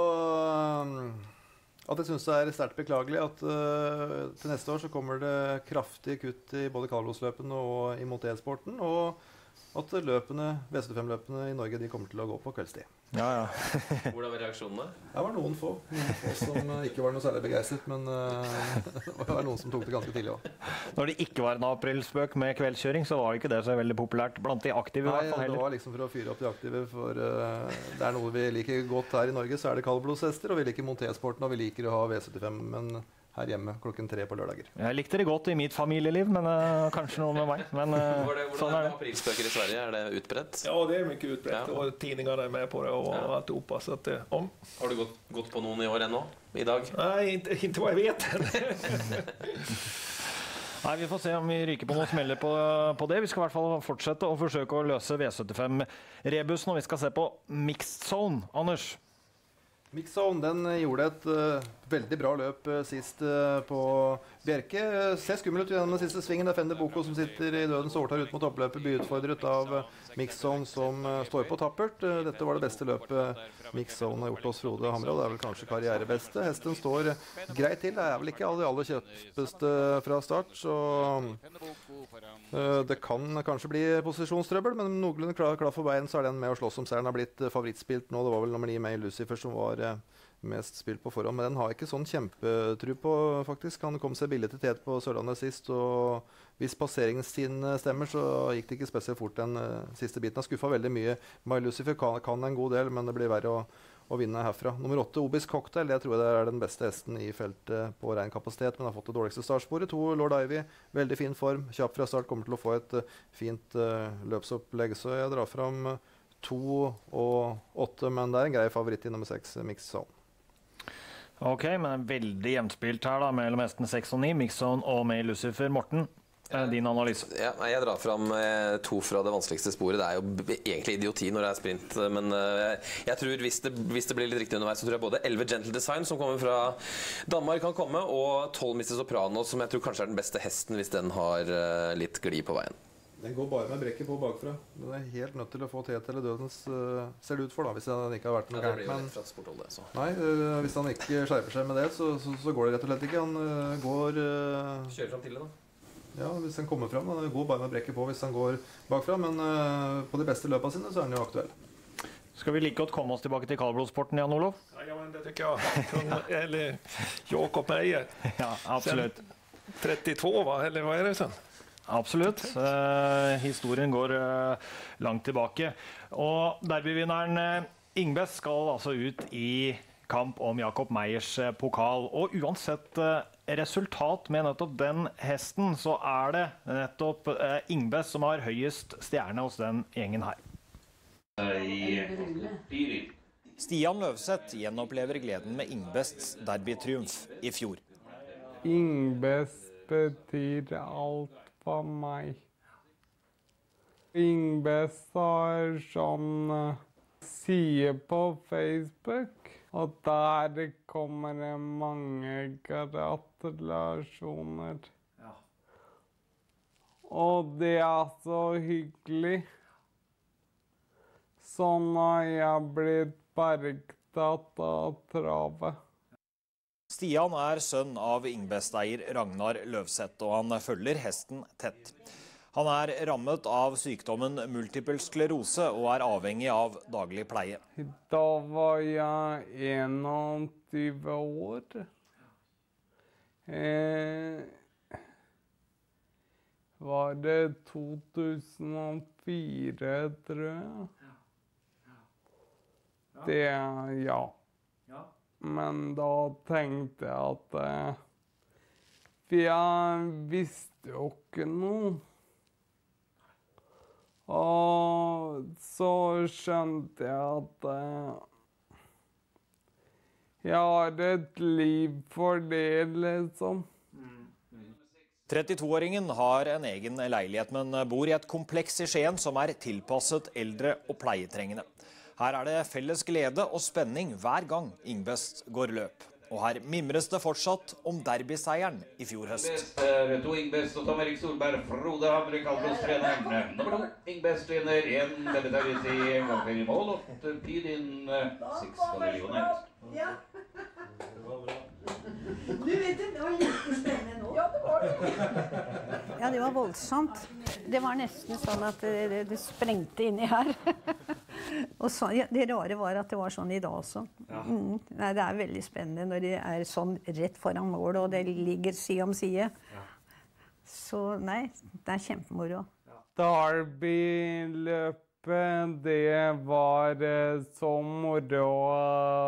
At jeg synes det er sterkt beklagelig at uh, til neste år så kommer det kraftige kutt i både kaldblosløpene og i moté-sporten, og at løpene, V syttifem-løpene i Norge de kommer til å gå på kveldstid. Ja, ja. Hvordan var reaksjonene? Det var noen få, noen få som ikke var noe særlig begeistret, men uh, det var noen som tok det ganske tidlig også. Når det ikke var en aprilspøk med kveldskjøring, så var ikke det så veldig populært blant de aktive. Nei, i hvert fall heller. Det var liksom for å fyre opp de aktive, for uh, det er noe vi liker godt her i Norge, så er det kaldblodshester, og vi liker moté-sporten, og vi liker å ha V syttifem, men her hjemme klokken tre på lørdager. Jeg likte det godt i mitt familieliv, men uh, kanskje noe med meg. Men, uh, Var det, hvordan sånn er det aprilspøker i Sverige? Er det utbredt? Ja, det er mye utbredt, ja. Og tidningarna er med på det og ja. Allt opa, så att det, om. Har du gått, gått på noen i år ennå? I dag? Nei, ikke, ikke hva jeg vet. Nei, vi får se om vi ryker på noen smeller på, på det. Vi skal i hvert fall fortsette å forsøke å løse V syttifem-rebusen, og vi skal se på Mixed Zone. Anders? Mixed Zone, den gjorde et uh, veldig bra løp uh, sist uh, på Bjerke. Uh, ser skummel ut gjennom den siste svingen. Det er Fender Boko som sitter i dødens overtar ut mot oppløpet, blir utfordret av uh, Mixed Zone som uh, står på tappert. Uh, dette var det beste løpet Mixed Zone har gjort hos Frode Hamre, og det er vel kanskje karrierebeste. Hesten står uh, greit til. Det er vel ikke alle aller kjøpeste fra start, så uh, det kan kanskje bli posisjonstrøbbel, men noenlunde klar, klar for veien så er den med å slåss om seieren. Har blitt uh, favorittspilt nå. Det var vel nummer ni May Lucifer som var uh, mest spilt på forhånd, men den har ikke sånn kjempetru på, faktisk. Han kom seg billig til tet på Sørlandet sist, og hvis passeringstiden stemmer, så gikk det ikke spesielt fort den uh, siste biten. Han skuffet veldig mye. My Lucifer kan, kan en god del, men det blir verre å, å vinne herfra. Nummer åtte, Obis Cocktail, det tror jeg det er den beste hesten i feltet på ren kapasitet, men har fått det dårligste startsporet. To, Lord Ivy, veldig fin form, kjapp fra start, kommer til å få et uh, fint uh, løpsopplegg, så jeg drar fram uh, to og åtte, men det er en grei favoritt i nummer seks, Mixed Zone. Ok, men veldig jevnspilt her da, mellom hesten seks og ni, Mixed Zone og May Lucifer. Morten, din analyse? Ja, jeg drar fram eh, to fra det vanskeligste sporet. Det er jo egentlig idioti når det er sprint, men eh, jeg tror hvis det, hvis det blir litt riktig underveis, så tror jeg både elleve Gentle Design, som kommer fra Danmark, kan komme, og tolv Mister Soprano, som jeg tror kanskje er den beste hesten hvis den har eh, litt glid på veien. Den går bare med brekket på bakfra. Den er helt nødt til å få tet eller dødens, uh, ser det ut for da, hvis den ikke har vært noe ja, gærent. Men sporthold, det, så. Nei, uh, hvis han ikke skjerper seg med det, så, så, så går det rett og slett ikke. Han uh, går... Uh, Kjører frem til det da. Ja, hvis han kommer frem, han går bare med brekket på hvis han går bakfra, men uh, på de beste løpene sine så er han jo aktuell. Skal vi like godt komme oss tilbake til kaldblodsporten, Jan Olof? Ja, men det tycker jag. Eller Jakob Meijer. Ja, absolutt. Sen trettiotvå, va? Eller vad är det sen? Absolutt. Eh, historien går eh, langt tilbake. Og derbyvinneren eh, Ingbes skal altså ut i kamp om Jakob Meyers eh, pokal. Og uansett eh, resultat med nettopp den hesten, så er det nettopp eh, Ingbest som har høyest stjerne hos den gjengen her. Stian Løvseth gjenopplever gleden med Ingbests derbytriumf i fjor. Ingbest betyr alt for meg. Ingbest har sånn side på Facebook, og der kommer det mange gratulasjoner. Ja. Og det er så hyggelig. Sånn har jeg blitt bergtatt av travet. Stian er sønn av Ingbest-eier Ragnar Løvseth, og han følger hesten tett. Han er rammet av sykdommen multiple sklerose og er avhengig av daglig pleie. Da var jeg enogtyve år. Eh, var det to tusen og fire, tror jeg? Det, ja. Men da tenkte jeg at eh, for jeg visste jo ikke noe. Og så skjønte jeg at eh, jeg har et liv for det, liksom. trettito-åringen har en egen leilighet, men bor i et kompleks i Skien som er tilpasset eldre og pleietrengende. Her er det felles glede og spenning hver gang Ingbest går løp. Og her mimres det fortsatt om derbyseieren i fjor høst. To Ingbest og Tom Erik Solberg, Frode Hamre, Kalbros-treneren. Nummer to, Ingbest vinner en debutaris i en gang i mål, og tid inn seks millioner. Ja. Du vet det, det var litt spennende nå. Ja, det var det. Ja, det var voldsomt. Det var nesten sånn at det, det sprengte inni her. Og så, ja, det rare var at det var sånn i dag også. Ja. Mm. Nei, det er veldig spennende når det er sånn rett foran mål, og det ligger side om side. Ja. Så nei, det er kjempemoro. Ja. Derby-løpet, det var så moro å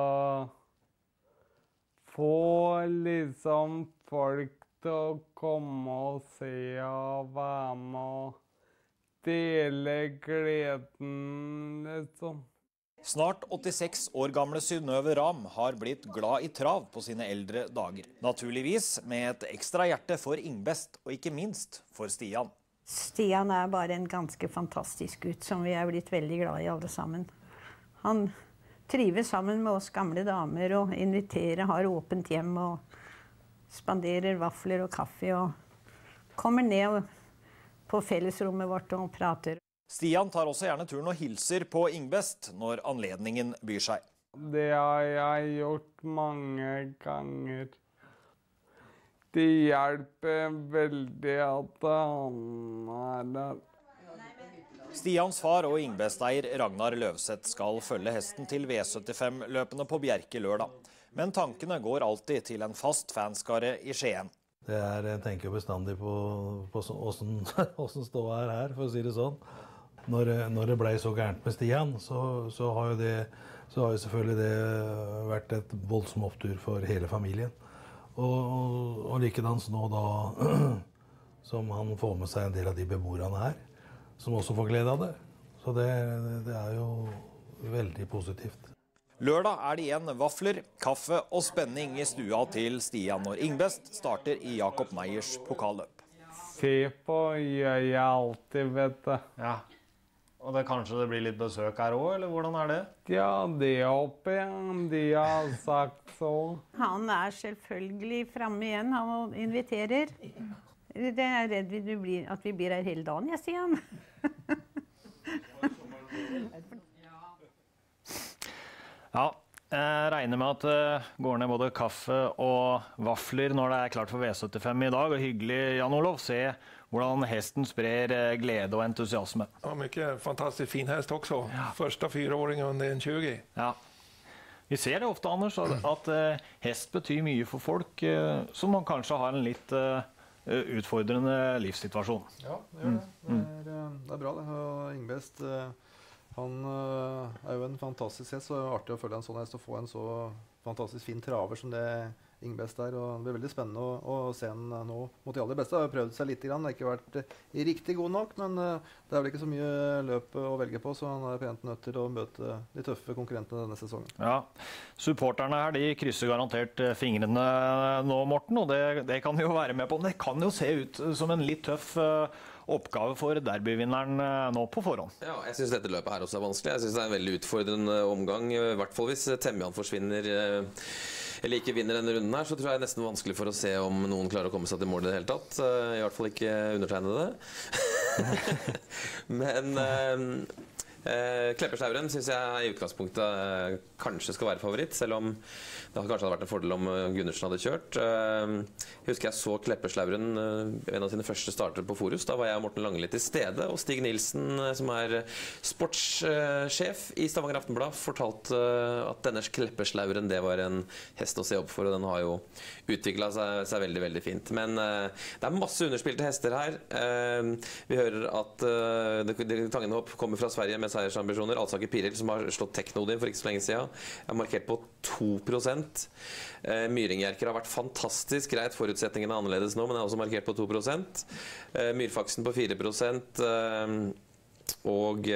få liksom folk til å komme og se og være med og dele gleden, liksom. Snart åttiseks år gamle Synnøve Ram har blitt glad i trav på sine eldre dager. Naturligvis med et ekstra hjerte for Ingbest, og ikke minst for Stian. Stian er bare en ganske fantastisk gutt som vi er blitt veldig glad i alle sammen. Han trives sammen med oss gamle damer og inviterer, har åpent hjem og spanderer vafler og kaffe og kommer ned på fellesrommet vårt og prater. Stian tar også gjerne turen og hilser på Ingbest når anledningen byr seg. Det har jeg gjort mange ganger. Det hjelper veldig at han er der. Stians far og Ingbest-eier Ragnar Løvseth skal følge hesten til V syttifem-løpene på Bjerke lørdag. Men tankene går alltid til en fast fanskare i Skien. Det er, jeg tenker bestandig på, på hvordan, hvordan ståa er her, for å si det sånn. Når, når det ble så gærent med Stian, så, så, har jo det, så har jo selvfølgelig det vært et voldsom opptur for hele familien. Og, og, og likedans nå da, som han får med seg en del av de beboerne her, som også får glede av det. Så det, det er jo veldig positivt. Lørdag er det igjen vafler, kaffe og spenning i stua til Stian når Ingbest starter i Jakob Meyers pokalløp. Se på gjør jeg alltid, vet du. Ja. Og det kanskje det blir litt besøk her også, eller hvordan er det? Ja, det håper jeg. De har sagt så. Han er selvfølgelig fremme igjen, han inviterer. Det er redd vi blir, at vi blir her hele dagen, jeg sier han. Ja, jeg regner med at det går ned både kaffe og vafler når det er klart for V syttifem i dag. Og hyggelig, Jan Olof, se hvordan hesten sprer glede og entusiasme. Ja, mycket fantastiskt fin häst också. Ja. Första fyraåringen under en tjugo. Ja. Vi ser det ofte, Anders, at, at uh, hest betyr mye for folk uh, som man kanskje har en litt uh, utfordrende livssituasjon. Ja, det gjør det. Det er, det er bra det. Og Ingbest, uh, han uh, er jo en fantastisk hest, så det er artig å følge en sånn hest og få en så fantastisk fin traver som det Ingbest der, og det blir veldig spennende å, å se han nå mot de aller beste. Han har prøvd seg litt, grann. Det har ikke vært uh, riktig god nok, men uh, det er vel ikke så mye løp å velge på, så han er pent nødt til å møte de tøffe konkurrentene denne sesongen. Ja, supporterne her, de krysser garantert fingrene nå, Morten, og det, det kan vi jo være med på. Men det kan jo se ut som en litt tøff uh, oppgave for derbyvinneren uh, nå på forhånd. Ja, jeg synes dette løpet her også er vanskelig. Jeg synes det er en veldig utfordrende omgang, i hvert fall hvis Temjan forsvinner uh, eller ikke vinner denne runden her, så tror jeg det er nesten vanskelig for å se om noen klarer å komme seg til mål i det hele tatt. I hvert fall ikke undertegnede. Men eh, eh, Klepperslauren synes jeg i utgangspunktet eh, kanskje skal være favoritt, selv om det kanskje hadde vært en fordel om Gundersen hadde kjørt. Jeg husker jeg så Klepperslauren en av sine første starter på Forus. Da var jeg og Morten Langli til stede, og Stig Nilsen, som er sportssjef i Stavanger Aftenblad, fortalte at denne Klepperslauren, det var en hest å se opp for, og den har jo utviklet seg, seg veldig, veldig fint. Men det er masse underspilte hester her. Vi hører at Tangenhopp kommer fra Sverige med seiersambisjoner. Alsaker Piril, som har slått Teknodin for ikke så lenge siden, er markert på to prosent. Eh, Myringerker har vært fantastisk greit, forutsetningene er annerledes nå, men er også markert på to prosent. Eh, Myrfaksen på fire prosent, eh, og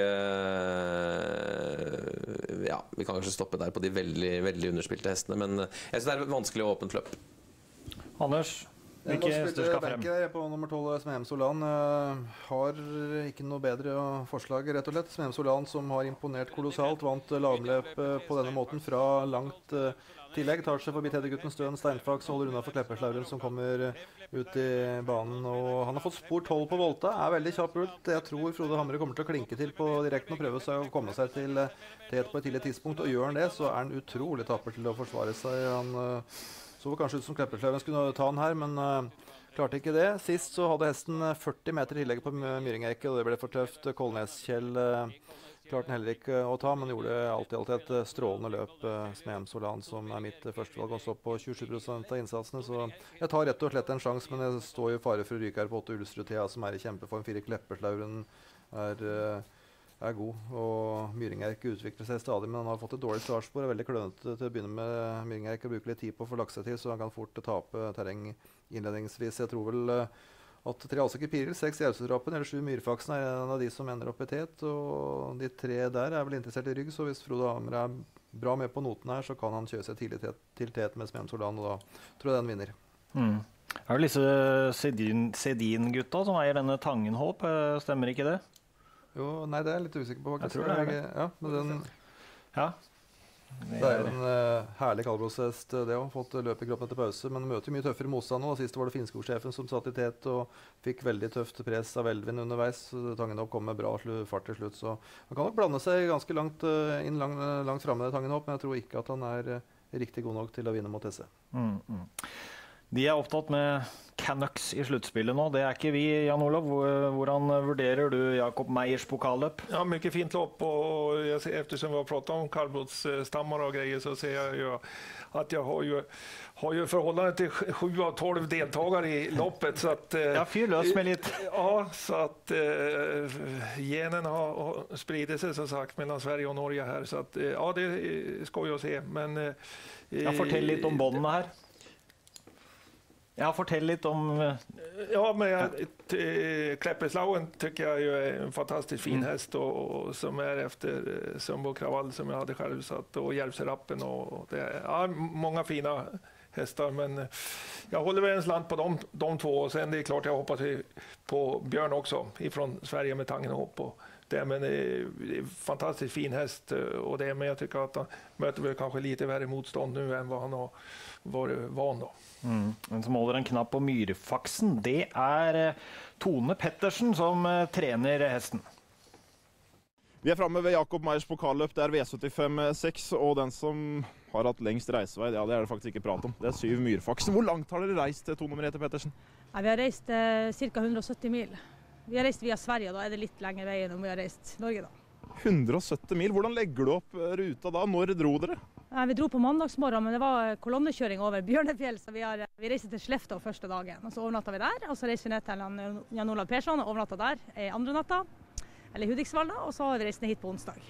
eh, ja, vi kan kanskje stoppe der på de veldig, veldig underspilte hestene, men jeg synes det er vanskelig å åpne løp. Anders? Hvilke hester skal frem? På nummer tolv, Smehem Solan, uh, har ikke noe bedre forslag, rett og slett. Smehem Solan, som har imponert kolossalt, vant lavløp uh, på denne måten fra langt uh, tillegg. Tar seg forbi Teddergutten Støen Steinfax og holder unna for Klepperslauren, som kommer uh, ut i banen. Og han har fått spor tolv på Volta, er veldig kjapp ut. Jeg tror Frode Hamre kommer til å klinke til på direkten og prøve seg å komme seg til uh, tet på et tidlig tidspunkt. Og gjør han det, så er han utrolig tapper til å forsvare seg. Han uh, så kanskje ut som Klepperslauren skulle ta han her, men uh, klarte ikke det. Sist så hadde hesten førti meter tillegg på Myringerke, og det ble for tøft. Kolnes-Kjell uh, klarte den heller ikke å ta, men gjorde alltid, alltid et strålende løp. Uh, Smehem Solan, som er mitt førstevalg, og står på tjuesju prosent av innsatsene, så jeg tar rett og slett en sjanse, men jeg står jo fare for å ryke her på åtte Ulsrud Thea, som er i kjempeform. Fire Klepperslauren er... Uh, er god, og Myringerke utvikler seg stadig, men han har fått et dårlig startspor, er veldig klønete til å begynne med Myringerke, og bruker litt tid på å få lagt seg til, så han kan fort tape terreng innledningsvis. Jeg tror vel at tre Alsaker Piril, seks Gjausetrappen eller sju Myrfaksen er en av de som ender opp i tet, og de tre der er vel interessert i rygg, så hvis Frode Hamre er bra med på noten her, så kan han kjøre seg tidlig til tet med Smehem Solan, og da tror jeg den vinner. Mm. Er det disse Sedin-gutta som eier denne Tangenhopp, stemmer ikke det? Jo, nei, det er jeg litt usikker på faktisk. Jeg tror det er det. Ja, men den, ja. Det er jo en uh, herlig kaldblodshest, det har fått løp i kroppen etter pause, men møter mye tøffere motstand nå. Sist var det Finnskog-sjefen som satt i tet og fikk veldig tøft press av Elvin underveis. Tangenhopp kom med bra fart til slutt, så han kan nok blande seg ganske langt uh, inn lang, langt fremme i Tangenhopp, men jeg tror ikke at han er uh, riktig god nok til å vinne mot Esse. Mm, mm. De er opptatt med Canucks i sluttspillet nå. Det er ikke vi, Jan Olav. Hvordan vurderer du Jakob Meyers pokalløp? Ja, mycket fint lopp, och jag ser, eftersom vi har pratat om kallblodsstammar och grejer, så ser jag ju att jag har ju, har ju förhållande till sju av tolv deltagare i loppet. Så att, ja, fyr lös med lite. Ja, så att eh, genen har, har spridit sig som sagt mellan Sverige och Norge här. Så att, ja, det ska jag se. Men, eh, ja, fortell litt om båndene her. Ja, fortell litt om... Ja, men jag, Klepperslauren tycker jag är en fantastiskt fin mm. häst och, och som är efter Sumbo Kravall som jag hade själv satt och Järvsörappen och, och det är ja, många fina hästar, men jag håller väl en slant på de, de två, och sen det är klart jag hoppas på Björn också ifrån Sverige med Tangenhopp och det, men det är en fantastiskt fin häst och det, men jag tycker att han möter väl kanske lite värre motstånd nu än vad han har varit van då. Mm. Den som holder en knapp på Myrfaksen, det er Tone Pettersen som trener hesten. Vi er fremme ved Jakob Meyers pokalløp, det er V syttifem seks, og den som har hatt lengst reisevei, ja, det er det faktisk ikke prat om. Det er syv Myrfaksen. Hvor langt har dere reist, Tone Merete Pettersen? Ja, vi har reist eh, ca. hundre og sytti mil. Vi har reist via Sverige, og da er det litt lengre vei enn om vi har reist Norge da. hundre og sytti mil, hvordan legger du opp ruta da? Når dro dere? Ja, vi dro på mandagsmorgen, men det var kolonnekjøring over Bjørnefjell, så vi, har, vi reiste til Skellefteå første dagen, og så overnatta vi der, og så reiste vi ned til Jan Olav Persson og overnatta der i andre natta, eller Hudiksvall da, og så har vi reist ned hit på onsdag.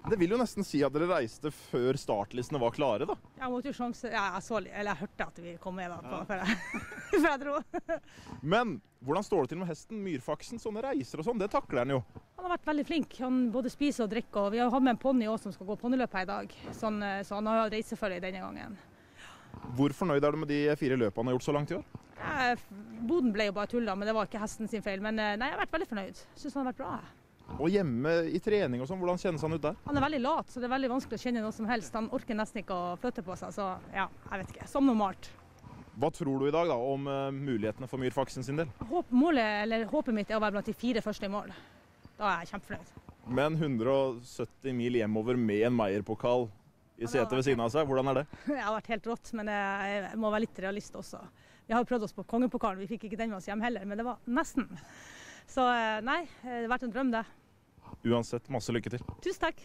Det vil jo nesten si at dere reiste før startlistene var klare, da. Jeg måtte jo sjanse, ja, jeg, så, eller jeg hørte at vi kom med da, på, før, jeg, før jeg dro. Men hvordan står det til med hesten? Myrfaksen, sånne reiser og sånn, det takler han jo. Han har vært veldig flink. Han både spiser og drikker, og vi har hatt med en ponni også som skal gå ponniløp her i dag. Sånn, så han har reisefølge denne gangen. Hvor fornøyd er du med de fire løpene han har gjort så langt i år? Ja, Boden ble jo bare tulla, men det var ikke hesten sin feil. Men nei, jeg har vært veldig fornøyd. Synes han har vært bra. Og hjemme i trening og sånn, hvordan kjennes han ut der? Han er veldig lat, så det er veldig vanskelig å kjenne noe som helst. Han orker nesten ikke å flytte på seg, så ja, jeg vet ikke. Som normalt. Hva tror du i dag da om uh, mulighetene for Myrfaksen sin del? Håp, målet, eller håpet mitt er å være blant de fire første i mål. Da er jeg kjempefornøyd. Men hundre og sytti mil hjemover med en Meyer-pokal i setet ved siden av seg, hvordan er det? Det har vært helt rått, men jeg må være litt realist også. Vi har prøvd oss på kongepokalen, vi fikk ikke den med oss hjem heller, men det var nesten. Så nei, det har vært en drøm det. Uansett, masse lykke til. Tusen takk.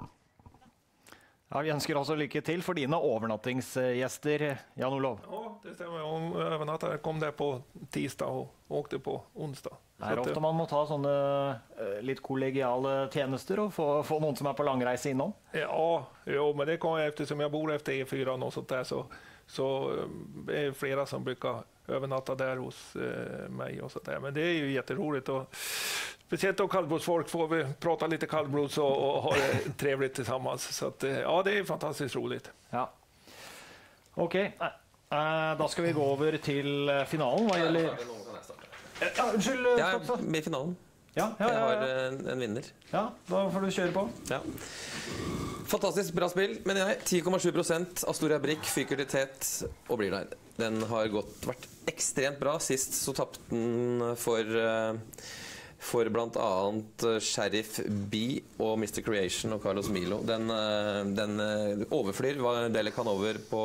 Ja, vi ønsker også lykke til for dine overnattingsgjester, Jan Olav. Ja, det stemmer. Om övernattare kom der på tisdag og åkte på onsdag. Det er ofte man må ta sånne litt kollegiale tjenester og få, få noen som er på langreise innom. Ja, jo, men det kommer eftersom jag bor efter E fyra och sånt där så, så är det flera som brukar övernatta där hos eh, mig och sånt där. Men det är ju jätteroligt och speciellt då kallblodsfolk får vi prata lite kallblods och, och ha det trevligt tillsammans. Så att, ja, det är fantastiskt roligt. Ja. Okej, okay. eh, då ska vi gå över till finalen. Vad gäller... Ja, unnskyld, jeg er med i finalen. Ja, ja, ja, ja. Jeg har en, en vinner. Ja, da får du kjøre på. Ja. Fantastisk bra spill, men jeg ti komma sju prosent Astoria Brick fyker til tet og blir der. Den har gått, vært ekstremt bra. Sist så tappte den for, for blant annet Sheriff B og mister Creation og Carlos Milo. Den, den overflyr Dele Canover på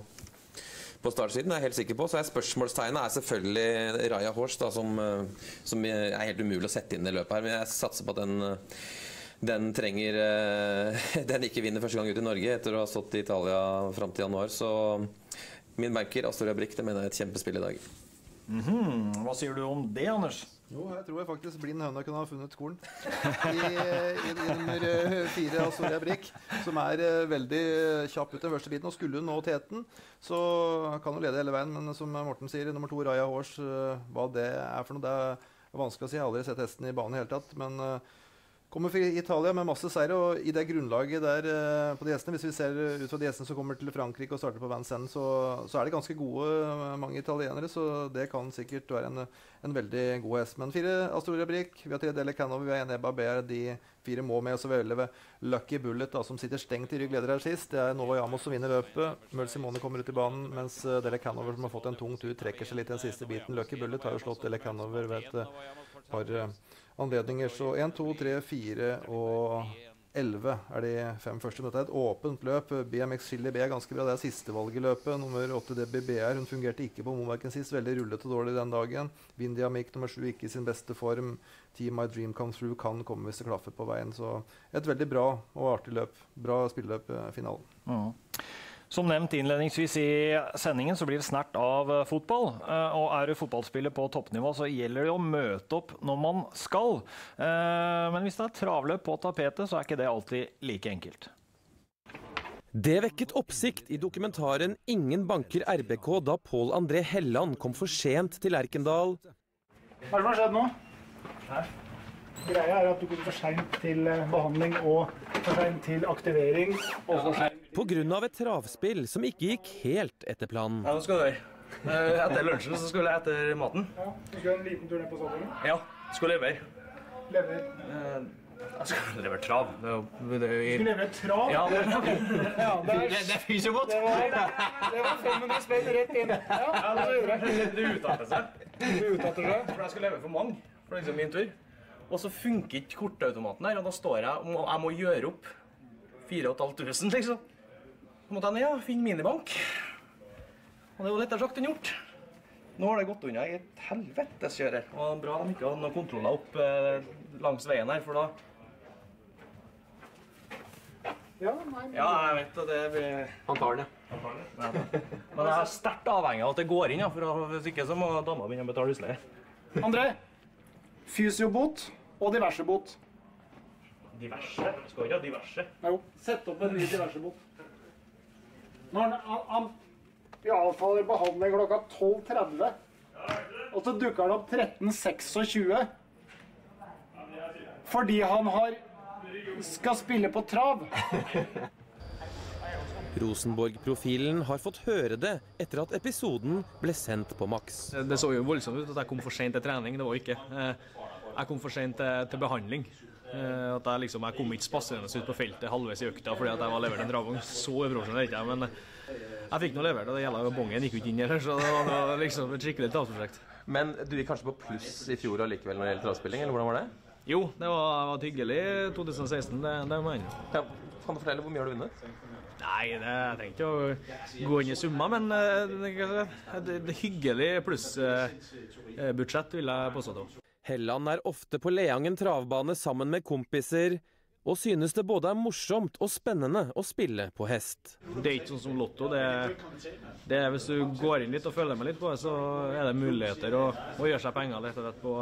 på startsiden, er jeg helt sikker på. Så er spørsmålstegnet er selvfølgelig Raya Horse, da, som, som er helt umulig å sette inn i løpet her. Men jeg satser på at den, den trenger den ikke vinner første gang ut i Norge etter å ha stått i Italia frem til januar. Så min merker, Astoria Brick, det mener jeg er et kjempespill i dag. Mm-hmm. Hva sier du om det, Anders? Jo, jeg tror jeg faktisk blind høna kunne ha funnet skolen i, i, i nummer fire Astoria Brick, som er veldig kjapp ut den første biten, og skulle hun nå teten, så kan hun lede hele veien, men som Morten sier, nummer to Raya Horse, hva det er for noe, det er vanskelig å si, jeg har aldri sett hesten i banen i hele tatt, men kommer fra Italia med masse seire, og i det grunnlaget der på de hestene, hvis vi ser ut fra de hestene som kommer til Frankrike og starter på Vincennes, så, så er det ganske gode mange italienere, så det kan sikkert være en, en veldig god hest. Men fire Astoria Brick, vi har tre Dele Canover, vi har en Ebba Bear, de fire må med, og så velger vi Lucky Bullet, da, som sitter stengt i rygg, leder her sist. Det er Nova Jamos som vinner løpet. Møll Simone kommer ut i banen, mens Dele Canover, som har fått en tung tur, trekker seg litt i den siste biten. Lucky Bullet har jo slått Dele Canover ved et par anledninger, så en, to, tre, fire og elleve er de fem første. Dette er et åpent løp. B M X Chili B er ganske bra. Det er siste valg i løpet. Nummer åtte D B B R. Hun fungerte ikke på Momarken sist. Veldig rullet og dårlig den dagen. Vindia Mik nummer sju ikke i sin beste form. Team My Dream Come Through kan komme hvis det klaffer på veien. Så et veldig bra og artig løp. Bra spilleløp finalen. Mm. Som nevnt innledningsvis i sendingen så blir det snart av fotball, og er du fotballspiller på toppnivå så gjelder det å møte opp når man skal. Men hvis det er travløp på tapetet så er ikke det alltid like enkelt. Det vekket oppsikt i dokumentaren Ingen banker R B K da Pål André Helland kom for sent til Lerkendal. Hva er det som har skjedd nå? Her. Greia er at du kommer for sent til behandling og for sent til aktivering. Og for sent. På grunn av et travspill som ikke gikk helt etter planen. Ja, nå skal du høre. Etter lunsjen så skulle jeg etter maten. Ja, du skulle ha en liten tur ned på stadion? Ja, skulle levere. Lever? Jeg skulle levere trav. Det er jo, det er jo... Du skulle levere trav? Ja, det, ja, det, er... det, det finnes jo godt. Det var, det var fem hundre spenn rett inn. Ja, ja det gjør det. Det uttalte seg. Det uttalte seg? For jeg skulle levere for mange, for det er liksom min tur. Og så funker ikke kortautomaten her, og da står jeg og jeg må gjøre opp fire og et halvt tusen, liksom. Så måtte jeg ned, ja, finne minibank. Og det var lettere sagt enn gjort. Nå har det gått unna i et helvetes kjører. Og det er bra de ikke hadde noen kontroller opp eh, langs veien her, for da... Ja, nei, men... Ja, jeg vet at det blir... Han tar den, ja. Han tar den, ja. Men jeg er sterkt avhengig av at det går inn, ja, for hvis ikke så må dama begynne å betale husleie. André, fysiobot og diverse bot. Diverse? Skal ikke ha diverse? Jo, sett opp en ny diverse bot. Når han, han, han i alle fall behandler klokka tolv tretti, og så dukker han opp tretten tjueseks, fordi han har, skal spille på trav. Rosenborg-profilen har fått høre det etter at episoden ble sendt på Max. Det så jo voldsomt ut at jeg kom for sent til trening, det var ikke. Jeg kom for sent til, til behandling. At jeg, liksom, jeg kom ikke spasserende ut på feltet halvveis i økta fordi at jeg var levert en travvogn. Så uprofesjonell ikke jeg, men jeg fikk noe levert, og det gjelder bongen gikk ikke inn her, så det var liksom et skikkelig travprosjekt. Men du gikk kanskje på pluss i fjor allikevel når det gjelder travspilling, eller hvordan var det? Jo, det var, var hyggelig i to tusen seksten, det, det må jeg. Ja, kan du fortelle hvor mye har du vunnet? Nei, det, jeg trenger ikke å gå inn i summa, men det, det, det hyggelig plussbudsjett vil jeg påstå det. Helland er ofte på Leangen travbane sammen med kompiser, og synes det både er morsomt og spennende å spille på hest. Det er ikke sånn som lotto, det er, det er hvis du går inn litt og følger med litt på det, så er det muligheter å, å gjøre seg penger litt og rett på,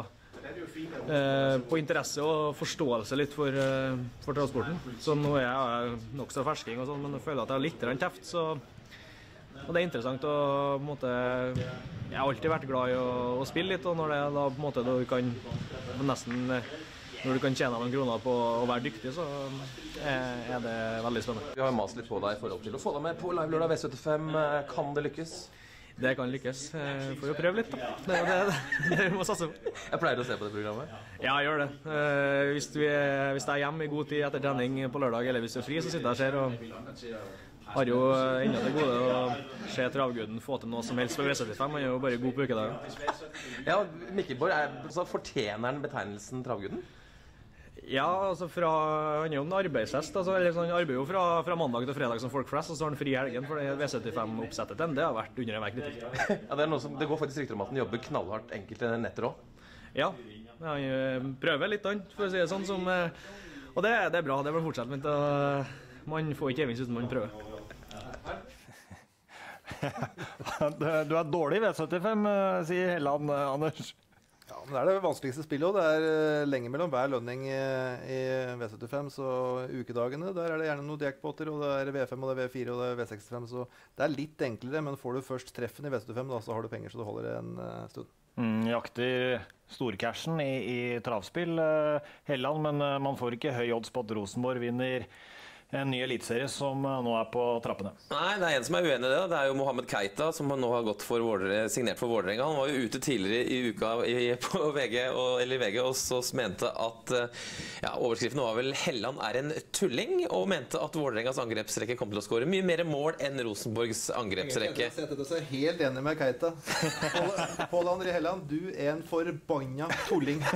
eh, på interesse og forståelse litt for, eh, for transporten. Så nå er jeg nok så fersking og sånn, men jeg føler at jeg har litt teft, så og det er interessant å på en måte, jeg har alltid vært glad i å, å spille litt, og når det da på en måte da du kan nesten, når du kan tjene noen kroner på å være dyktig, så er, er det veldig spennende. Vi har mast litt på deg i forhold til å få deg med på Live Lørdag V syttifem. Kan det lykkes? Det kan lykkes. Jeg får jo prøve litt da. Det er det, det, det vi må satse på. Jeg pleier å se på det programmet. Ja, jeg gjør det. Hvis, vi, hvis jeg er hjemme i god tid etter trening på lørdag, eller hvis du er fri, så sitter jeg og ser og har jo enda til gode å se travguden få til noe som helst på V syttifem. Han er jo bare god på ukedager. Ja, Mikkelborg, er, så fortjener han betegnelsen travguden? Ja, altså fra, han er jo en arbeidshest. Altså, han arbeider jo fra, fra mandag til fredag som folk flest, og så har han fri i helgen, for det V syttifem-oppsettet den, det har vært under en vei kritikk. Ja, det, er noe som, det går faktisk rykter om at han jobber knallhardt enkelte netter også. Ja, han prøver litt annet, for å si det sånn, som, og det, det er bra, det bør fortsette, men da, man får ikke evings uten man prøver. Du er dårlig i V syttifem, sier Helland, Anders. Ja, men det er det vanskeligste spillet også. Det er lenge mellom hver lønning i, i V syttifem, så ukedagene, der er det gjerne noen jackpoter, og det er V fem, og det er V fire, og det er V sekstifem, så det er litt enklere, men får du først treffen i V syttifem, da, så har du penger så det holder en uh, stund. Mm, jakter storcashen i, i travspill, uh, Helland, men uh, man får ikke høy odds på at Rosenborg vinner en ny elitserie som nå er på trappene. Nei, det er en som er uenig i det. Det er jo Mohammed Keita, som nå har gått for Vårdre, signert for Vålerenga. Han var jo ute tidligere i uka i, på V G, og, eller V G, og så mente at ja, overskriften var vel Helland er en tulling, og mente at Vålerengas angrepsrekke kom til å skåre mye mer mål enn Rosenborgs angrepsrekke. Jeg er helt enig med Keita. Pål André Helland, du er en forbanna tulling.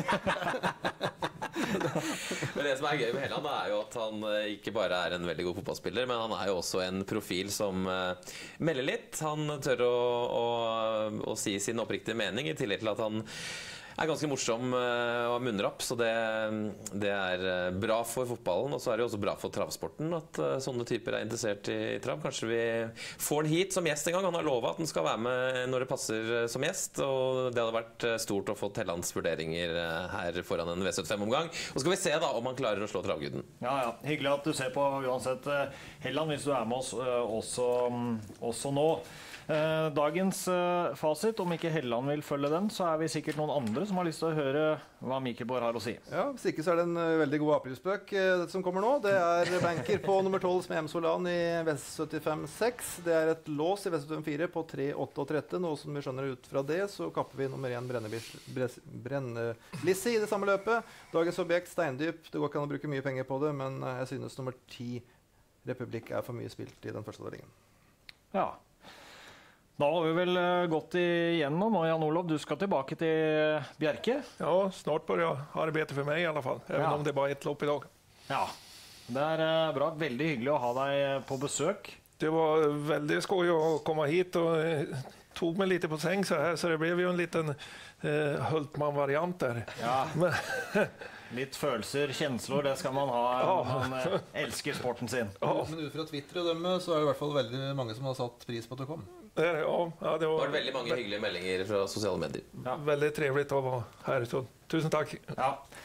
Men det som er gøy med Helland er jo at han ikke bare er en veldig god fotballspiller, men han er jo også en profil som uh, melder litt. Han tør å, å, å si sin oppriktige mening, i tillegg til at han er ganske morsom uh, og munrapp, så det, det er bra for fotballen, og så er det jo også bra for travsporten at uh, sånne typer er interessert i, i trav. Kanskje vi får han hit som gjest en gang. Han har lovet at han skal være med når det passer uh, som gjest, og det hadde vært uh, stort å få Hellands vurderinger uh, her foran en V syttifem-omgang. Og så skal vi se da om han klarer å slå travguden. Ja, ja. Hyggelig at du ser på uansett, Helland, hvis du er med oss uh, også, um, også nå. Uh, dagens uh, fasit, om ikke Helland vil følge den, så er vi sikkert noen andre som har lyst til å høre hva Mikkelborg har å si. Ja, hvis ikke så er det en uh, veldig god aprilspøk uh, som kommer nå. Det er banker på nummer tolv som M Solan i V syttifem seks. Det er et lås i V syttifem fire på tre åtte og tretten, og som vi skjønner ut fra det, så kapper vi nummer én Brennelisse i det samme løpet. Dagens objekt Steindyp, det går ikke an å bruke mye penger på det, men uh, jeg synes nummer ti Republikk er for mye spilt i den første avdelingen. Ja. Da har vi vel gått igjennom, og Jan Olof, du skal tilbake til Bjerke? Ja, snart börjar arbete for meg i alle fall, även ja. om det bare er ett lopp i dag. Ja, det er bra. Veldig hyggelig å ha deg på besøk. Det var veldig skoj å komme hit, og tog meg litt på seng så her, så det ble jo en liten eh, Hultman-variant der. Ja. Men litt følelser, kjensler, det skal man ha når man ja. elsker sporten sin. Ja. Men ut fra Twitter og dømme, så er det i hvert fall veldig mange som har satt pris på at du kom. Ja, ja, det var, var veldig mange hyggelige meldinger fra sosiale medier. Ja. Veldig trevligt å være her, så tusen takk. Ja.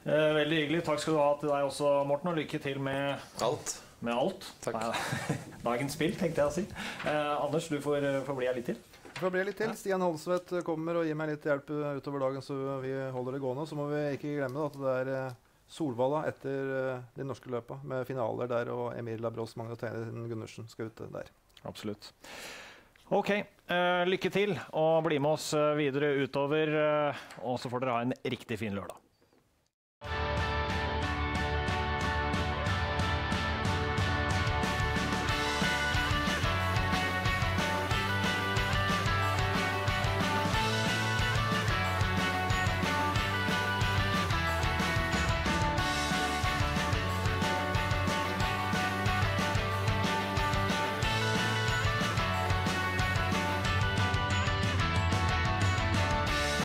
Eh, veldig hyggelig. Takk skal du ha til deg også, Morten, og lykke til med alt. Med alt. Takk. Dagens spill, tenkte jeg å si. Eh, Anders, du får, får bli her litt til. For å bli litt til. Stian Holsvedt kommer og gir meg litt hjelp utover dagen, så vi holder det gående. Så må vi ikke glemme at det er Solvalla etter de norske løpa, med finaler der, og Emil Labros, Magna Teine Gundersen skal ut der. Absolutt. Ok, eh, lykke til, og bli med oss videre utover, eh, og så får dere ha en riktig fin lørdag.